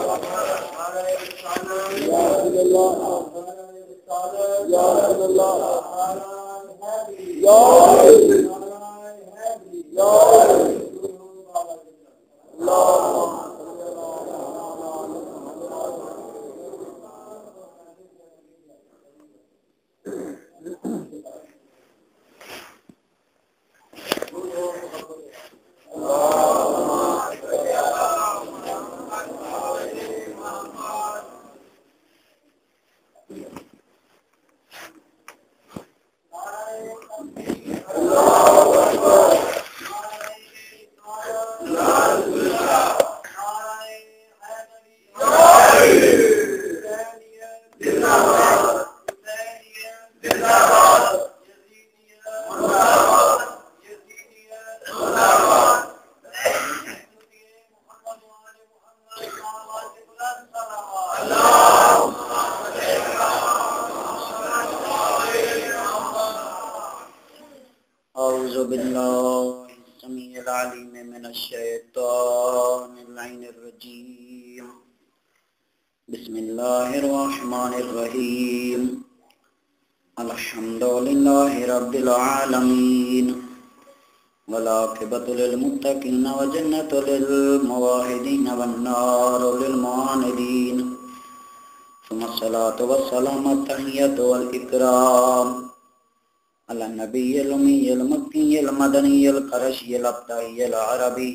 للمتقين وجنة للمواهدين والنار للمعاندين ثم الصلاة والسلام التحية والإكرام على النبي الأمي المكي المدني القرشي الأبطحي العربي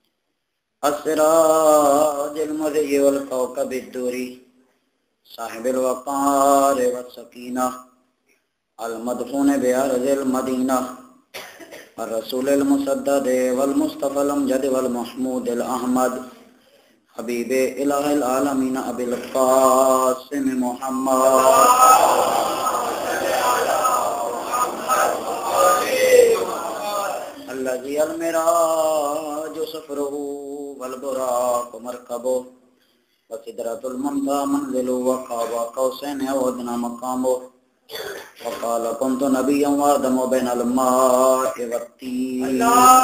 السراج المضيء والكوكب الدوري صاحب الوقار والسكينة المدفون بأرض المدينة الرسول المسدد والمصطفى الامجد والمحمود الاحمد حبیب الہ العالمین ابی القاسم محمد الذي المراج سفره والبراق مركبه وسدرة المنتهى منزله وقاب قوسين أو أدنى مقامه وقال كنت نبيا وآدم بين الماء والطين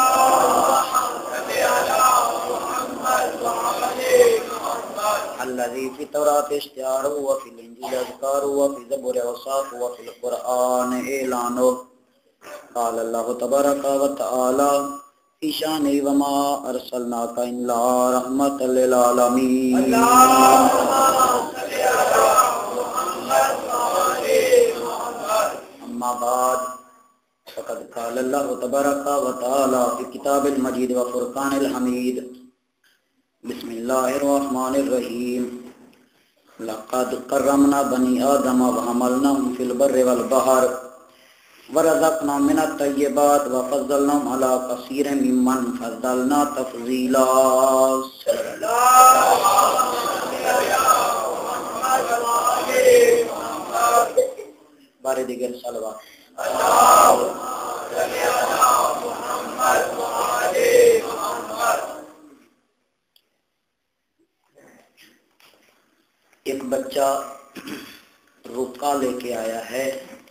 الذي في التوراة اشتهاره وفي الإنجيل أذكاره وفي الزبور أوصافه وفي القرآن إعلانه قال الله تبارك وتعالى في شأنه وما أرسلناك إلا رحمة للعالمين أما بعد فقد قال الله تبارك وتعالى في كتاب المجيد وفرقان الحميد بسم الله الرحمن الرحيم لقد كرمنا بني آدم وحملناهم في البر والبحر ورزقناهم من الطيبات وفضلناهم على كثير ممن فضلنا تفضيلا بارے دیگر صلوات ایک بچہ رکا لے کے آیا ہے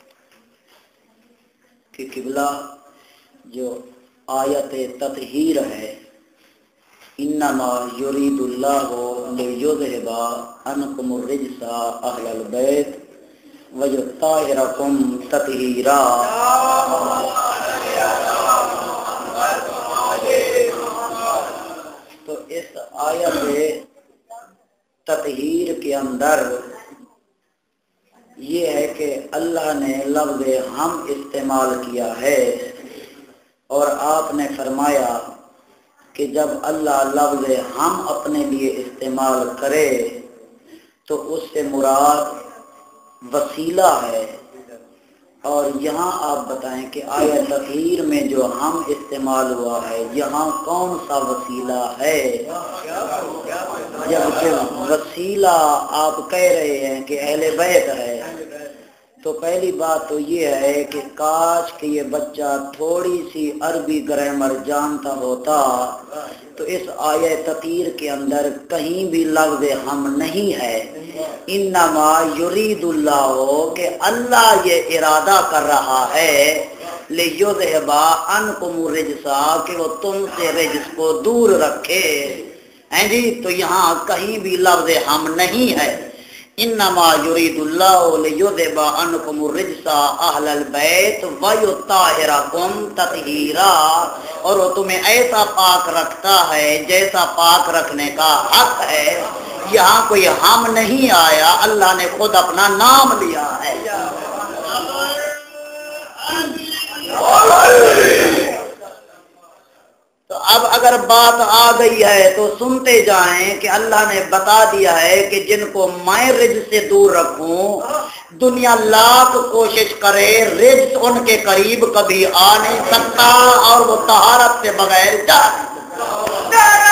کہ قبلہ جو آیت تطہیر ہے انما یرید اللہ لیذہب عنکم الرجس اہل البیت ویطہرکم تطہیرا تو اس آیت تطہیر کے اندر یہ ہے کہ اللہ نے لفظ ہم استعمال کیا ہے اور آپ نے فرمایا کہ جب اللہ لفظ ہم اپنے لیے استعمال کرے تو اس سے مراد وسیلہ ہے اور یہاں آپ بتائیں کہ آیت تطہیر میں جو ہم استعمال ہوا ہے یہاں کون سا وسیلہ ہے جبکہ وسیلہ آپ کہہ رہے ہیں کہ اہل بیت ہے تو پہلی بات تو یہ ہے کہ کاش کہ یہ بچہ تھوڑی سی عربی گرامر جانتا ہوتا تو اس آیت تطہیر کے اندر کہیں بھی لفظ ہم نہیں ہے انما یرید اللہ کہ اللہ یہ ارادہ کر رہا ہے لیذہب عنکم الرجس کہ وہ تم سے رجس کو دور رکھے ہیں جی، تو یہاں کہیں بھی لفظ ہم نہیں ہے. انما یرید اللہ لیذھب عنکم الرجس اہل البیت ویطہرکم تطہیرا، اور وہ تمہیں ایسا پاک رکھتا ہے جیسا پاک رکھنے کا حق ہے. یہاں کوئی ہم نہیں آیا، اللہ نے خود اپنا نام لیا ہے. تو اب اگر بات آ گئی ہے تو سنتے جائیں کہ اللہ نے بتا دیا ہے کہ جن کو میں رجس سے دور رکھوں، دنیا لاکھ کوشش کرے رجس ان کے قریب کبھی آ نہیں سکتا، اور وہ طہارت سے بغیر جا نہیں سکتا.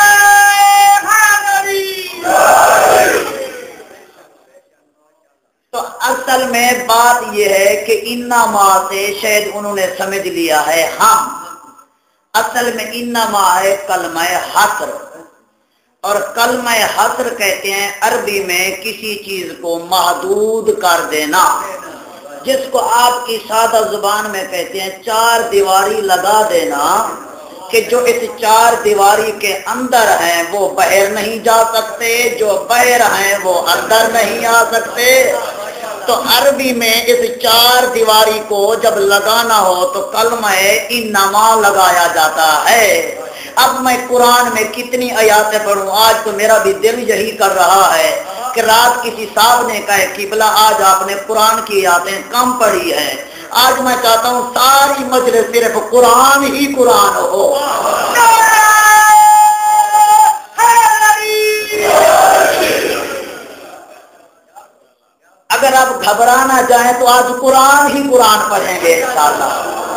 تو اصل میں بات یہ ہے کہ انما سے شاید انہوں نے سمجھ لیا ہے ہم، اصل میں انما ہے کلمہ حصر، اور کلمہ حصر کہتے ہیں عربی میں کسی چیز کو محدود کر دینا، جس کو آپ کی سادہ زبان میں کہتے ہیں چار دیواری لگا دینا، کہ جو اس چار دیواری کے اندر ہیں وہ باہر نہیں جا سکتے، جو باہر ہیں وہ اندر نہیں آ سکتے. تو عربی میں اس چار دیواری کو جب لگانا ہو تو کلمہ انما لگایا جاتا ہے. اب میں قرآن میں کتنی آیاتیں پڑھوں، آج تو میرا بھی دل یہی کر رہا ہے کہ رات کسی صاحب نے کہا قبلہ آج آپ نے قرآن کی آیاتیں کم پڑھی ہیں. آج میں چاہتا ہوں ساری مجلس صرف قرآن ہی قرآن ہو. اگر آپ گھبرانا جائیں تو آج قرآن ہی قرآن پڑھیں گے انشاءاللہ.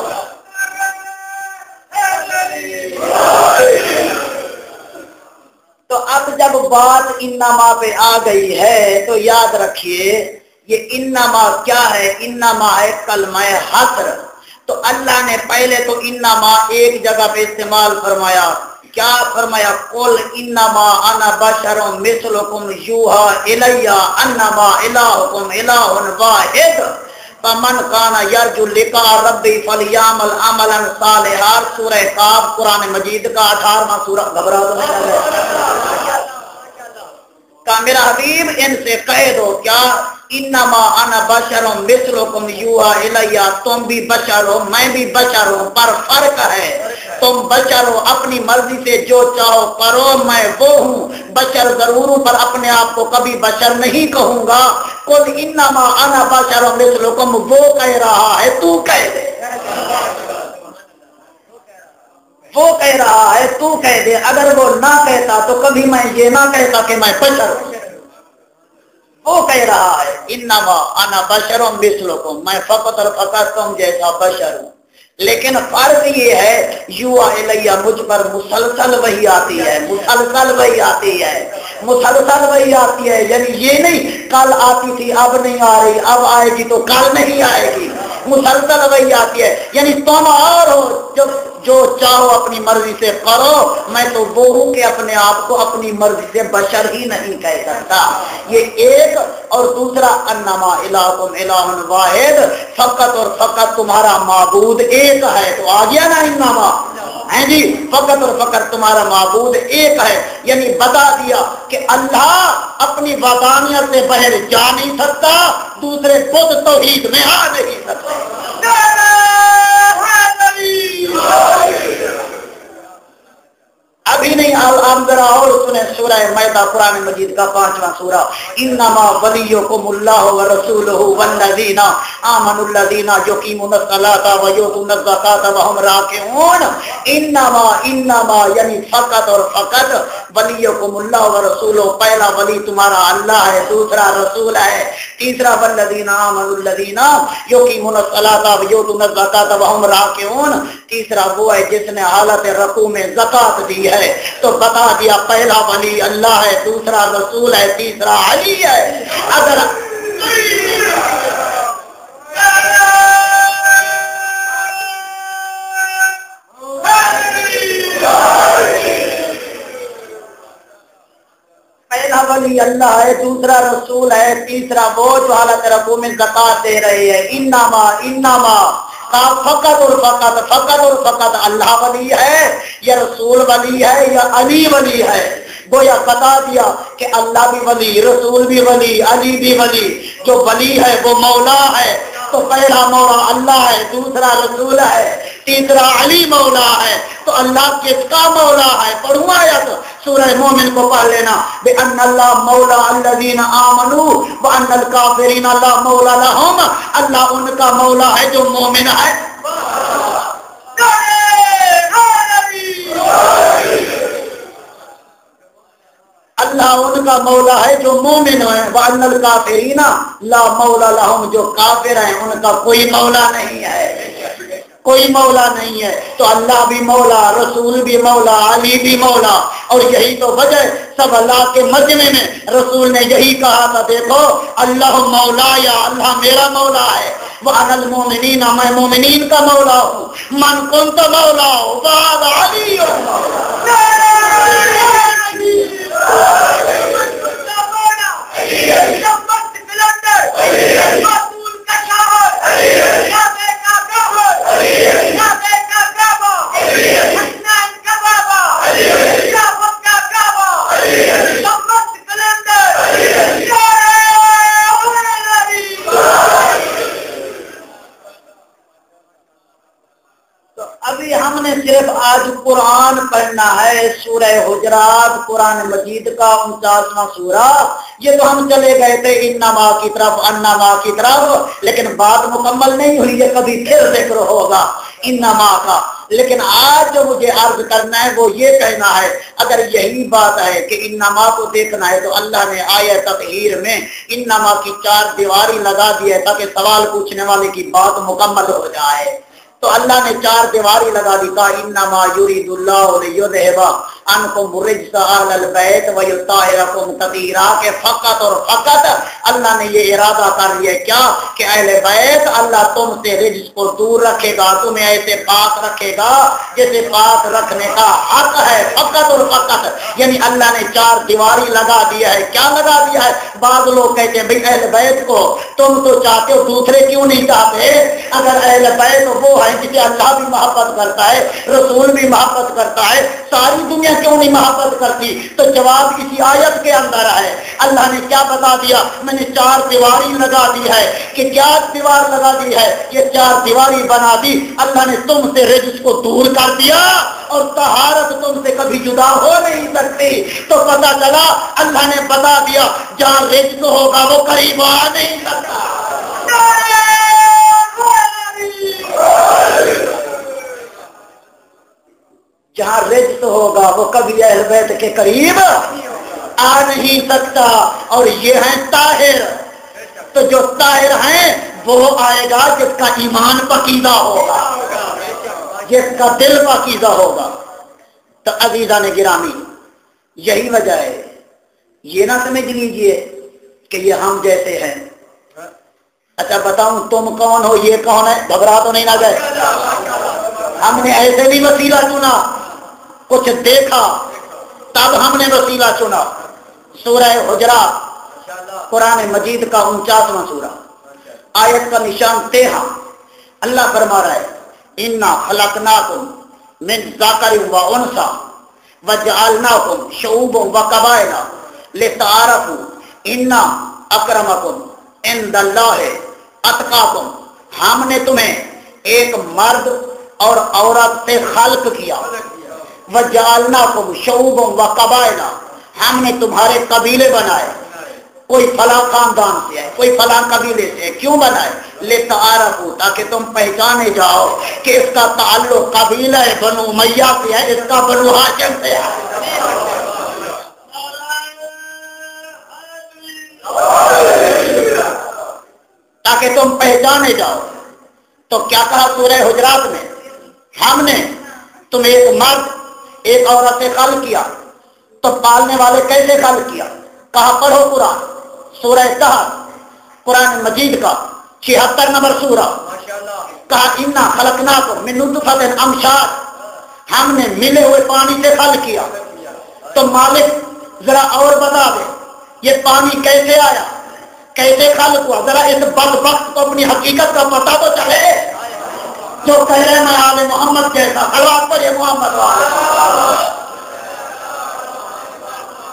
تو اب جب بات انما پہ آ گئی ہے تو یاد رکھیے یہ انما کیا ہے، انما ہے کلمہ حصر. تو اللہ نے پہلے تو انما ایک جگہ پہ استعمال فرمایا، کیا فرمایا؟ قل انما انا بشر مثلکم یوحی الی انما الہکم الہ واحد فمن کان یرجو لقاء ربی فلیعمل عملا صالحا. سورہ قاف قرآن مجید کا 18واں سورہ. گھبرا تو نہیں رہے کہ میرا حبیب ان سے کہہ دو کیا، انما انا بشر مثلکم یوحی الی، تم بھی بشر ہو میں بھی بشر ہوں، پر فرق ہے تم بشر ہو اپنی مرضی سے جو چاہو کرو، میں وہ ہوں بشر ضرور ہوں پر اپنے آپ کو کبھی بشر نہیں کہوں گا. قل انما انا بشر مثلکم، وہ کہہ رہا ہے تو کہہ دے، وہ کہہ رہا ہے تو کہہ دے. اگر وہ نہ کہتا تو کبھی میں یہ نہ کہتا کہ میں بشر ہوں. وہ کہہ رہا ہے انما انا بشر مثلکم، میں فقط اور فقط تم جیسا بشر ہوں. لیکن فرق یہ ہے یوحی الی مجھ پر مسلسل وحی آتی ہے، مسلسل وحی آتی ہے، مسلسل وحی آتی ہے. یعنی یہ نہیں کل آتی تھی اب نہیں آ رہی، اب آئے گی تو کل نہیں آئے گی، مسلسل وحی آتی ہے. یعنی تم اور ہو جو چاہو اپنی مرضی سے کرو، میں تو وہ ہوں کہ اپنے آپ کو اپنی مرضی سے بشر ہی نہیں کہہ سکتا. یہ ایک. اور دوسرا انما الہکم الہ واحد، فقط اور فقط تمہارا معبود ایک ہے. تو آ گیا نا انما ہے جی، فقط اور فقط تمہارا معبود ایک ہے. یعنی بتا دیا کہ اللہ اپنی وحدانیت سے باہر جا نہیں سکتا، دوسرے بت توحید میں آ نہیں سکتے. ابھی نہیں آپ ذرا اور سنیں سورہ مائدہ قرآن مجید کا 5واں سورہ. انما ولیکم اللہ ورسولہ والذین آمنوا الذین یقیمون الصلاۃ ویؤتون الزکاۃ وهم راکعون. انما یعنی فقط اور فقط ولیکم اللہ ورسولہ، پہلا ولی تمہارا اللہ ہے، دوسرا رسول ہے، تیسرا والذین آمنوا الذین یقیمون الصلاۃ ویؤتون الزکاۃ وهم راکعون. تیسرا وہ ہے جس نے حالت رکوع میں زکات دی ہے. تو بتا دیا پہلا ولی اللہ ہے، دوسرا رسول ہے، تیسرا علی ہے. اگر پہلا ولی اللہ ہے، دوسرا رسول ہے، تیسرا وہ جو حالت رکوع میں زکات دے رہے ہیں. انما فقط اور فقط اللہ ولی ہے یا رسول ولی ہے یا علی ولی ہے. گویا بتا دیا کہ اللہ بھی ولی، رسول بھی ولی، علی بھی ولی، جو ولی ہے وہ مولا ہے، تو پہلا مولا اللہ ہے، دوسرا رسول ہے، تیسرا علی مولا ہے، تو اللہ کس کا مولا ہے؟ پڑھوں آیت سورہ مومن کو پڑھ لینا، بِأَنَّ اللَّهَ مَوْلَى الَّذِينَ آمَنُوا وَأَنَّ الْكَافِرِينَ لَا مَوْلَى لَهُمْ، اللہ ان کا مولا ہے جو مومن ہے۔ اللہ ان کا مولا ہے جو مومن ہے، وَأَنَّ الْكَافِرِينَ لَا مَوْلَى لَهُمْ، جو کافر ہیں ان کا کوئی مولا نہیں ہے، کوئی مولا نہیں ہے۔ تو اللہ بھی مولا، رسول بھی مولا، علی بھی مولا، اور یہی تو وجہ سب اللہ کے مجمع میں رسول نے یہی کہا تھا، دیکھو اللہ مولا، یا اللہ میرا مولا ہے، وَأَنَا الْمُؤْمِنِينَ، میں مومنین کا مولا ہوں، من كنت مولا وَهَذَا عَلِيٌّ۔ ابھی ہم نے صرف آج قرآن پڑھنا ہے، سورہ حجرات، قرآن مجید کا 49واں سورہ۔ یہ تو ہم چلے گئے تھے انما کی طرف، انما کی طرف، لیکن بات مکمل نہیں ہوئی، یہ کبھی پھر ذکر ہوگا انما کا۔ لیکن آج جو مجھے عرض کرنا ہے وہ یہ کہنا ہے، اگر یہی بات ہے کہ انما کو دیکھنا ہے، تو اللہ نے آیت تطہیر میں انما کی 4 دیواری لگا دی ہے تاکہ سوال پوچھنے والے کی بات مکمل ہو جائے۔ تو اللہ نے 4 دیواری لگا دی، کہا انما یرید اللہ لیذھب عنکم الرجس اہل البیت ویطہرکم تطہیرا، کہ فقط اور فقط اللہ نے یہ ارادہ کر لیا کیا کہ اہل بیت اللہ تم سے رجس کو دور رکھے گا، تمہیں ایسے پاک رکھے گا جیسے پاک رکھنے کا حق ہے، فقط اور فقط۔ یعنی اللہ نے 4 دیواری لگا دیا ہے۔ کیا لگا دیا ہے؟ بعض لوگ کہتے ہیں بھئی اہل بیت کو تم تو چاہتے ہو، دوسرے کیوں نہیں چاہتے؟ اگر اہل بیت وہ ہے جسے اللہ بھی محبت کرتا ہے، رسول بھی محبت کرتا ہے، ساری دنیا کیوں نہیں محبت کرتی؟ تو جواب اسی آیت کے اندر ہے۔ اللہ نے کیا بتا دیا؟ میں نے 4 دیواری لگا دی ہے۔ کہ کیا دیوار لگا دی ہے؟ یہ 4 دیواری بنا دی، اللہ نے تم سے رجس کو دور کر دیا، اور طہارت تم سے کبھی جدا ہو نہیں سکتی۔ تو پتہ چلا اللہ نے بتا دیا جہاں رجس ہوگا وہ قریب آ نہیں سکتا۔ جہاں رجس ہوگا وہ کبھی اہل بیت کے قریب آ نہیں سکتا۔ اور یہ ہیں طاہر، تو جو طاہر ہیں وہ آئے گا جس کا ایمان پاکیزہ ہوگا، جس کا دل پاکیزہ ہوگا۔ تو عزیزان گرامی، یہی وجہ ہے، یہ نہ سمجھ لیجئے کہ یہ ہم جیسے ہیں۔ اچھا بتاؤں تم کون ہو، یہ کون ہے؟ گھبرا تو نہیں نہ گئے؟ ہم نے ایسے بھی وسیلہ چنا، کچھ دیکھا تب ہم نے وسیلہ چنا۔ سورہ حجرات قرآن مجید کا 49واں سورہ، آیت کا نشان 13۔ اللہ فرما رہا ہے انا خلقناکم من ذکر و انثی وجعلناکم شعوبا وقبائل لتعارفوا ان اکرمکم عند اللہ اتقاکم، ہم نے تمہیں ایک مرد اور عورت سے خلق کیا، وجعلناکم شعوبا وقبائل، ہم نے تمہارے قبیلے بنائے، کوئی فلاں خاندان سے ہے، کوئی فلاں قبیلے سے ہے، کیوں بنائے؟ لتعارفوا، تاکہ تم پہچانے جاؤ کہ اس کا تعلق قبیلہ بنو امیہ سے ہے، اس کا بنو ہاشم سے ہے، تاکہ تم پہچانے جاؤ۔ تو کیا کہا سورہ حجرات میں؟ ہم نے تم ایک مرد ایک عورت سے خلق کیا۔ تو پالنے والے کیسے خلق کیا؟ کہا پڑھو قرآن، سورہ کہف قرآن مجید کا 76 نمبر سورہ، کہا انا خلقناکم من نطفۃ امشاج، ہم نے ملے ہوئے پانی سے خلق کیا۔ تو مالک ذرا اور بتا دے یہ پانی کیسے آیا، کیسے خلق ہوا؟ ذرا اس بدبخت کو اپنی حقیقت کا پتہ تو چلے، جو کہہ رہے میں آل محمد جیسا، خلوات پر یہ محمد والے۔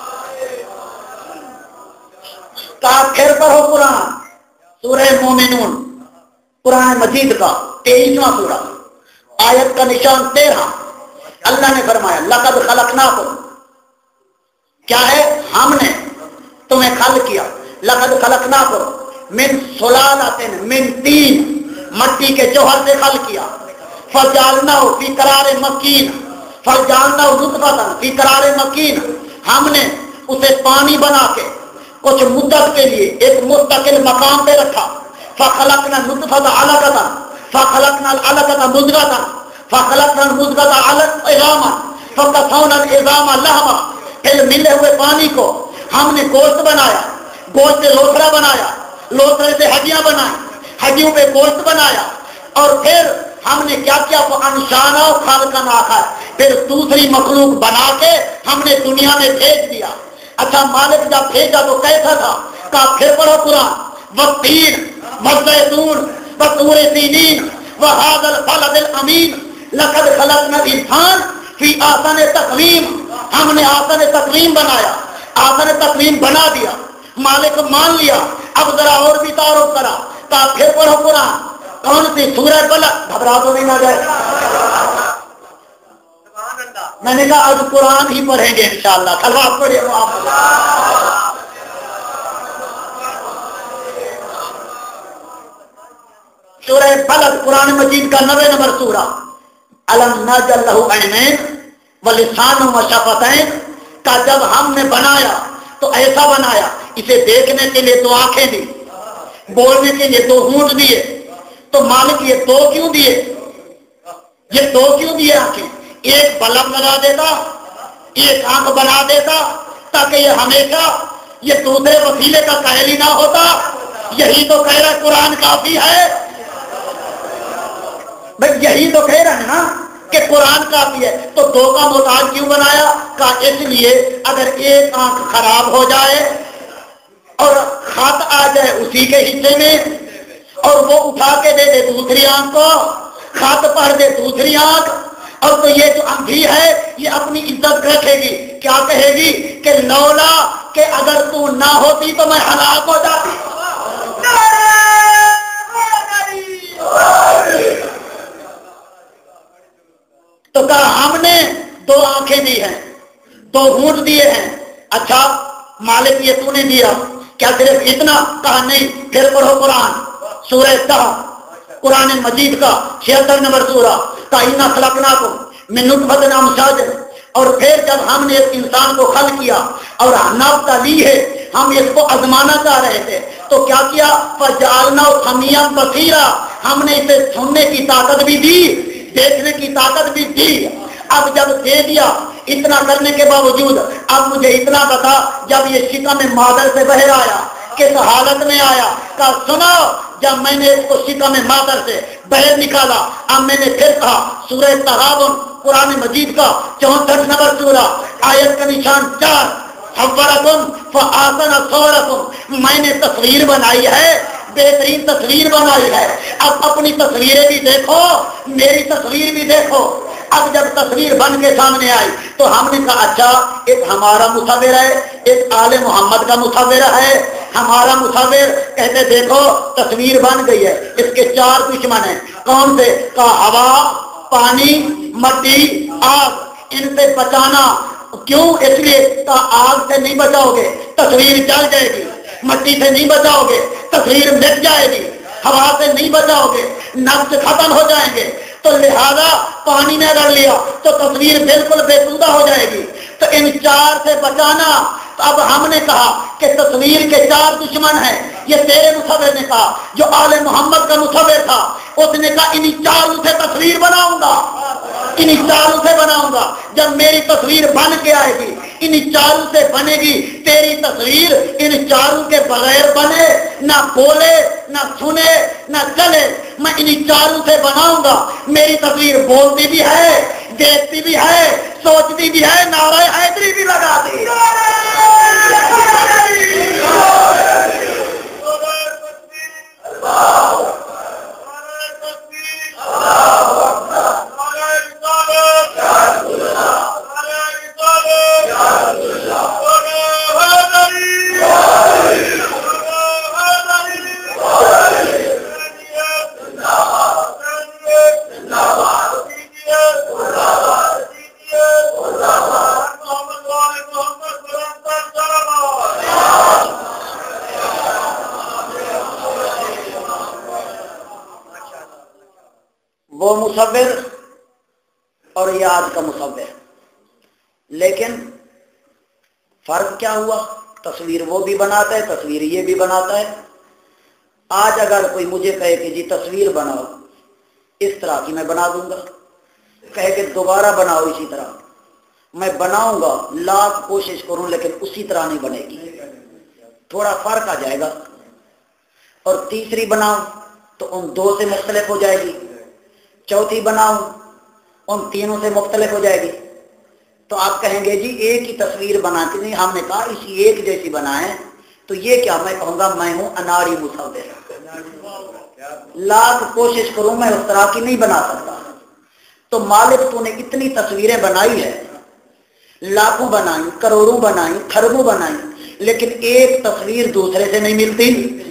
کہا پھر پڑھو قرآن، سورہ مومنون قرآن مجید کا 23واں سورہ، آیت کا نشان 13۔ اللہ نے فرمایا لقد خلقناکم، کیا ہے؟ ہم نے تمہیں خلق کیا، لقد خلقناکم من سلالۃ من طین، مٹی کے جوہر سے خلق کیا، فجعلناہ فی قرار مکین، فجعلناہ نطفۃ فی قرار مکین، ہم نے اسے پانی بنا کے کچھ مدت کے لیے ایک مستقل مقام پہ رکھا، فخلقنا نطفۃ علقۃ، فخلقنا العلقۃ مضغۃ، فخلقنا المضغۃ عظاما، فکسونا العظام لحما، پھر ملے ہوئے پانی کو ہم نے گوشت بنایا، گوشت سے لوتھڑا بنایا، لوتھڑے سے ہڈیاں بنائی، ہڈیوں پہ گوشت بنایا، اور پھر ہم نے کیا کیا؟ انشانا خالقن آخر، پھر دوسری مخلوق بنا کے ہم نے دنیا میں بھیج دیا۔ اچھا مالک جب بھیجا تو کیسا تھا؟ کہا پھر پڑھو قرآن، والتین والزیتون وطور سینین وہذا البلد الامین لقد خلقنا الانسان فی احسن تقویم، ہم نے احسن تقویم بنایا، احسن تقویم بنا دیا، مالک مان لیا۔ اب ذرا اور بھی تعارف کرا، کہا پھر پڑھو قرآن، کون سی؟ سورہ بلد، گھبرا تو نہیں نہ جائے، میں نے کہا آج قرآن ہی پڑھیں گے انشاءاللہ، خلوات پڑھیے سورہ بلد قرآن مجید کا 90 نمبر سورہ۔ الم نجعل لہ عینین ولسانا وشفتین، کا جب ہم نے بنایا تو ایسا بنایا، اسے دیکھنے کے لیے 2 آنکھیں دی، بولنے کے لیے 2 ہونٹ دیے، تو مالک یہ 2 کیوں دیے؟ یہ 2 کیوں دیے آنکھیں؟ ایک بلب لگا دیتا، ایک آنکھ بنا دیتا، تاکہ یہ ہمیشہ یہ دوسرے وسیلے کا قائل ہی نہ ہوتا۔ یہی تو کہہ رہا قرآن کافی ہے بھائی، یہی تو کہہ رہا ہے نا کہ قرآن کافی ہے، تو 2 کا محتاج کیوں بنایا؟ کہا اس لیے اگر ایک آنکھ خراب ہو جائے اور خط آ جائے اسی کے حصے میں، اور وہ اٹھا کے دے دے دوسری آنکھ کو، خط پڑھ دے دوسری آنکھ، اور تو یہ جو اندھی ہے یہ اپنی عزت رکھے گی، کیا کہے گی کہ لولا کہ اگر تو نہ ہوتی تو میں ہلاک ہو جاتی۔ تو کہا ہم نے 2 آنکھیں دی ہیں، 2 ہونٹ دیے ہیں۔ اچھا مالک یہ تو نے دیا، کیا صرف اتنا؟ کہا نہیں، پھر پڑھو قرآن، سورہ طه قرآن مجید کا 76 نمبر سورہ، اِنَّا خَلَقْنَاكُم مِّن نُطْفَةٍ أَمْشَاجٍ، اور پھر جب ہم نے اس انسان کو خلق کیا اور نبتلیہ ہے، ہم اس کو آزمانا چاہ رہے تھے، تو کیا کیا؟ فَجَعَلْنَاهُ سَمِيعًا بَصِيرًا، ہم نے اسے سننے کی طاقت بھی دی، دیکھنے کی طاقت بھی دی۔ اب جب دے دیا اتنا کرنے کے باوجود، اب مجھے اتنا بتا، جب یہ شکم مادر سے باہر آیا کس حالت میں آیا؟ کہا سنو، جب میں نے اس کو شکم مادر سے باہر نکالا، اب میں نے پھر کہا سورہ تغابن قرآن مجید کا 64 نمبر سورہ، آیت کا نشان 4، صورکم فاحسن صورکم، میں نے تصویر بنائی ہے، بہترین تصویر بنائی ہے، اب اپنی تصویریں بھی دیکھو، میری تصویر بھی دیکھو۔ اب جب تصویر بن کے سامنے آئی تو ہم نے کہا اچھا ایک ہمارا مصور ہے، ایک آل محمد کا مصور ہے، ہمارا مصور کہتے دیکھو تصویر بن گئی ہے، اس کے 4 دشمن ہیں، کون سے؟ کہا ہوا، پانی، مٹی، آگ، ان سے بچانا۔ کیوں؟ اس لیے کہا آگ سے نہیں بچاؤ گے تصویر جل جائے گی، مٹی سے نہیں بچاؤ گے تصویر مٹ جائے گی، ہوا سے نہیں بچاؤ گے نفس ختم ہو جائیں گے، تو لہذا پانی میں اگر لیا تو تصویر بالکل بےسودہ ہو جائے گی، تو ان 4 سے بچانا۔ تو اب ہم نے کہا کہ تصویر کے 4 دشمن ہیں، یہ تیرے مصور نے کہا، جو آل محمد کا مصور تھا اس نے کہا انہی 4 سے تصویر بناؤں گا، انہی 4 سے بناؤں گا، جب میری تصویر بن کے آئے گی انہی 4 سے بنے گی تیری تصویر، ان 4 کے بغیر بنے، نہ بولے نہ سنے نہ چلے، میں انہی 4 سے بناؤں گا۔ میری تصویر بولتی بھی ہے، دیکھتی بھی ہے، سوچتی بھی ہے، نعرہ حیدری بھی لگاتی۔ وہ مصور اور یہ آج کا مصور، لیکن فرق کیا ہوا؟ تصویر وہ بھی بناتا ہے، تصویر یہ بھی بناتا ہے۔ آج اگر کوئی مجھے کہے کہ جی تصویر بناؤ، اس طرح کی میں بنا دوں گا، کہے کہ دوبارہ بناؤ اسی طرح، میں بناؤں گا، لاکھ کوشش کروں لیکن اسی طرح نہیں بنے گی، تھوڑا فرق آ جائے گا۔ اور تیسری بناؤں تو ان دو سے مختلف ہو جائے گی، چوتھی بناؤں ان تینوں سے مختلف ہو جائے گی۔ تو آپ کہیں گے جی ایک ہی تصویر بنا کے نہیں، ہم نے کہا اسی ایک جیسی بنائیں، تو یہ کیا؟ میں کہوں گا میں ہوں اناڑی مصور، لاکھ کوشش کروں میں اس طرح کی نہیں بنا سکتا۔ تو مالک تو نے اتنی تصویریں بنائی ہے، لاکھوں بنائی، کروڑوں بنائی، کھربوں بنائی، لیکن ایک تصویر دوسرے سے نہیں ملتی،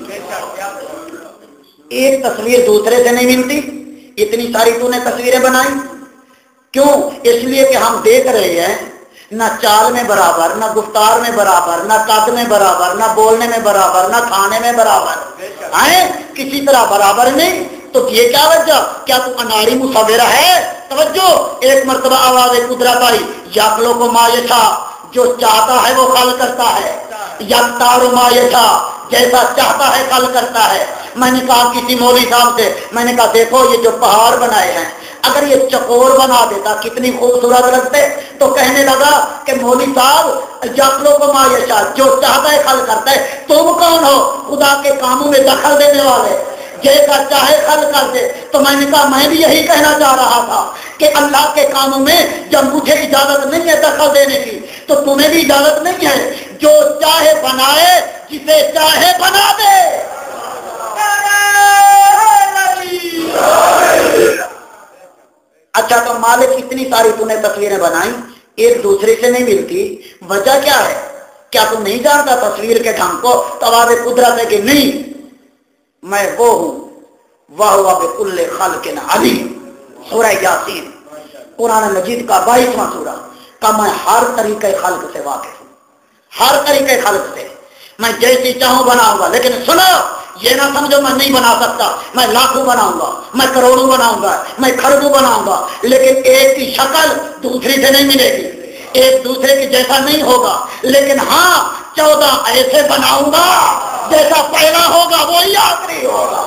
ایک تصویر دوسرے سے نہیں ملتی۔ اتنی ساری تو نے تصویریں بنائی، کیوں؟ اس لیے کہ ہم دیکھ رہے ہیں نہ چال میں برابر، نہ گفتار میں برابر، نہ قد میں برابر، نہ بولنے میں برابر، نہ کھانے میں برابر، کسی طرح برابر نہیں۔ تو یہ کیا وجہ؟ کیا تو اناڑی مصور ہے؟ توجہ، ایک مرتبہ آواز قدرت آئی، یخلو کو ما یشا، جو چاہتا ہے وہ خلق کرتا ہے، یختار ما یشا، جیسا چاہتا ہے خلق کرتا ہے۔ میں نے کہا کسی مولوی صاحب سے، میں نے کہا دیکھو یہ جو پہاڑ بنائے ہیں، اگر یہ چکور بنا دیتا کتنی خوبصورت لگتے۔ تو کہنے لگا کہ مولوی صاحب یخلو کو ما یشا، جو چاہتا ہے خلق کرتا ہے، تم کون ہو خدا کے کاموں میں دخل دینے والے؟ جیسا چاہے خلق کر دے۔ تو میں نے کہا میں بھی یہی کہنا چاہ رہا تھا کہ اللہ کے کاموں میں جب مجھے اجازت نہیں ہے دخل دینے کی، تو تمہیں بھی اجازت نہیں ہے، جو چاہے بنائے، جسے چاہے بنا دے۔ اچھا تو مالک اتنی ساری تو نے تصویریں بنائی، ایک دوسرے سے نہیں ملتی، وجہ کیا ہے؟ کیا تم نہیں جانتا تصویر کے ڈھنگ کو؟ تواب قدرت ہے کہ نہیں، میں وہ ہوں، وَهُوَ بِكُلِّ خَلْقٍ عَلِيمٌ، سورہ یاسین قرآن مجید کا 22واں سورہ، کہ میں ہر طریقے خلق سے واقف ہوں، ہر طریقے خلق سے، میں جیسی چاہوں بناؤں گا۔ لیکن سنو، یہ نہ سمجھو میں نہیں بنا سکتا، میں لاکھوں بناؤں گا، میں کروڑوں بناؤں گا، میں کھربوں بناؤں گا، لیکن ایک کی شکل دوسری سے نہیں ملے گی، ایک دوسرے کے جیسا نہیں ہوگا، لیکن ہاں 14 ایسے بناؤں گا جیسا پہلا ہوگا وہی آخری ہوگا۔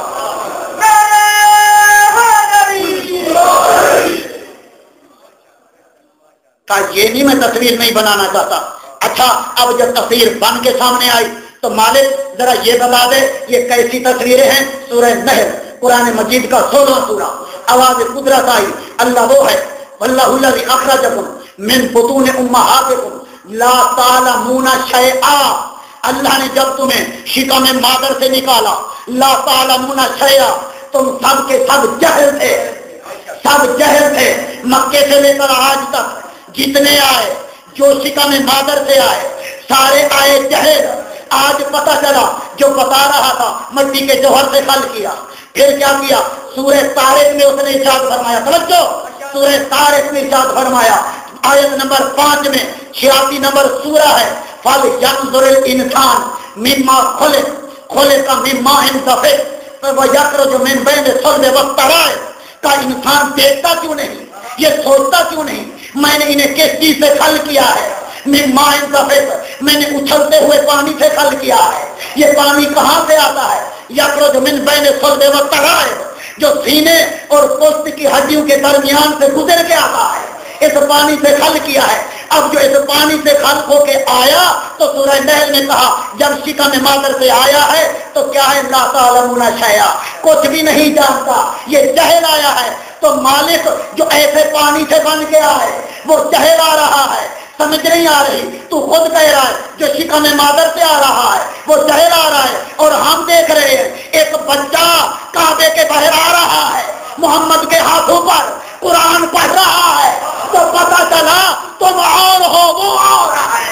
کہا یہ نہیں، میں تصویر نہیں بنانا چاہتا۔ اچھا اب جب تصویر بن کے سامنے آئی تو مالک ذرا یہ بتا دے یہ کیسی تصویریں ہیں؟ سورہ نحل قرآن مجید کا 16واں سورہ، آواز قدرت آئی، اللہ وہ ہے، واللہ الذی اخرجکم من بطون امہاتکم لا تعلمون شیئا، اللہ نے جب تمہیں شکم مادر سے نکالا، لا تعلمون شیئا، تم سب کے سب جہل تھے، سب جہل تھے، مکے سے لے کر آج تک جتنے آئے، جو شکم مادر سے آئے، سارے آئے جہل۔ آج پتہ چلا جو بتا رہا تھا مٹی کے جوہر سے خلق کیا، پھر کیا کیا؟ سورہ طارق میں اس نے ارشاد فرمایا، توجہ، سورہ طارق میں ارشاد فرمایا آیت نمبر 5 میں، 86 نمبر سورہ ہے، فَلْيَنظُرِ الْإِنسَانُ مِمَّا خُلِقَ مِن مَّاءٍ دَافِقٍ وَيَخْرُجُ مِن بَيْنِ الصَّلْبِ وَالتَّرَائِبِ، کا انسان دیکھتا کیوں نہیں، یہ سوچتا کیوں نہیں میں نے انہیں کس چیز سے خلق کیا ہے؟ من ماء دافق، میں نے اچھلتے ہوئے پانی سے خلق کیا ہے۔ یہ پانی کہاں سے آتا ہے؟ یخرج من بین الصلب والترائب، جو سینے اور پشت کی ہڈیوں کے درمیان سے گزر کے آتا ہے، اس پانی سے خلق کیا ہے۔ اب جو اس پانی سے خلق ہو کے آیا تو سورہ نحل نے کہا جب شکم مادر سے آیا ہے تو کیا ہے؟ لا تعلمون شیئا، کچھ بھی نہیں جانتا، یہ جہل آیا ہے۔ تو مالک جو ایسے پانی سے بن کے آئے وہ جہل آ رہا ہے، سمجھ نہیں آ رہی، تو خود کہہ رہا ہے جو شکم مادر سے آ رہا ہے وہ جہل آ رہا ہے، اور ہم دیکھ رہے ہیں ایک بچہ کعبے کے باہر آ رہا ہے، محمد کے ہاتھوں پر قرآن پڑھ رہا ہے، تو پتہ چلا تم اور ہو وہ اور ہے۔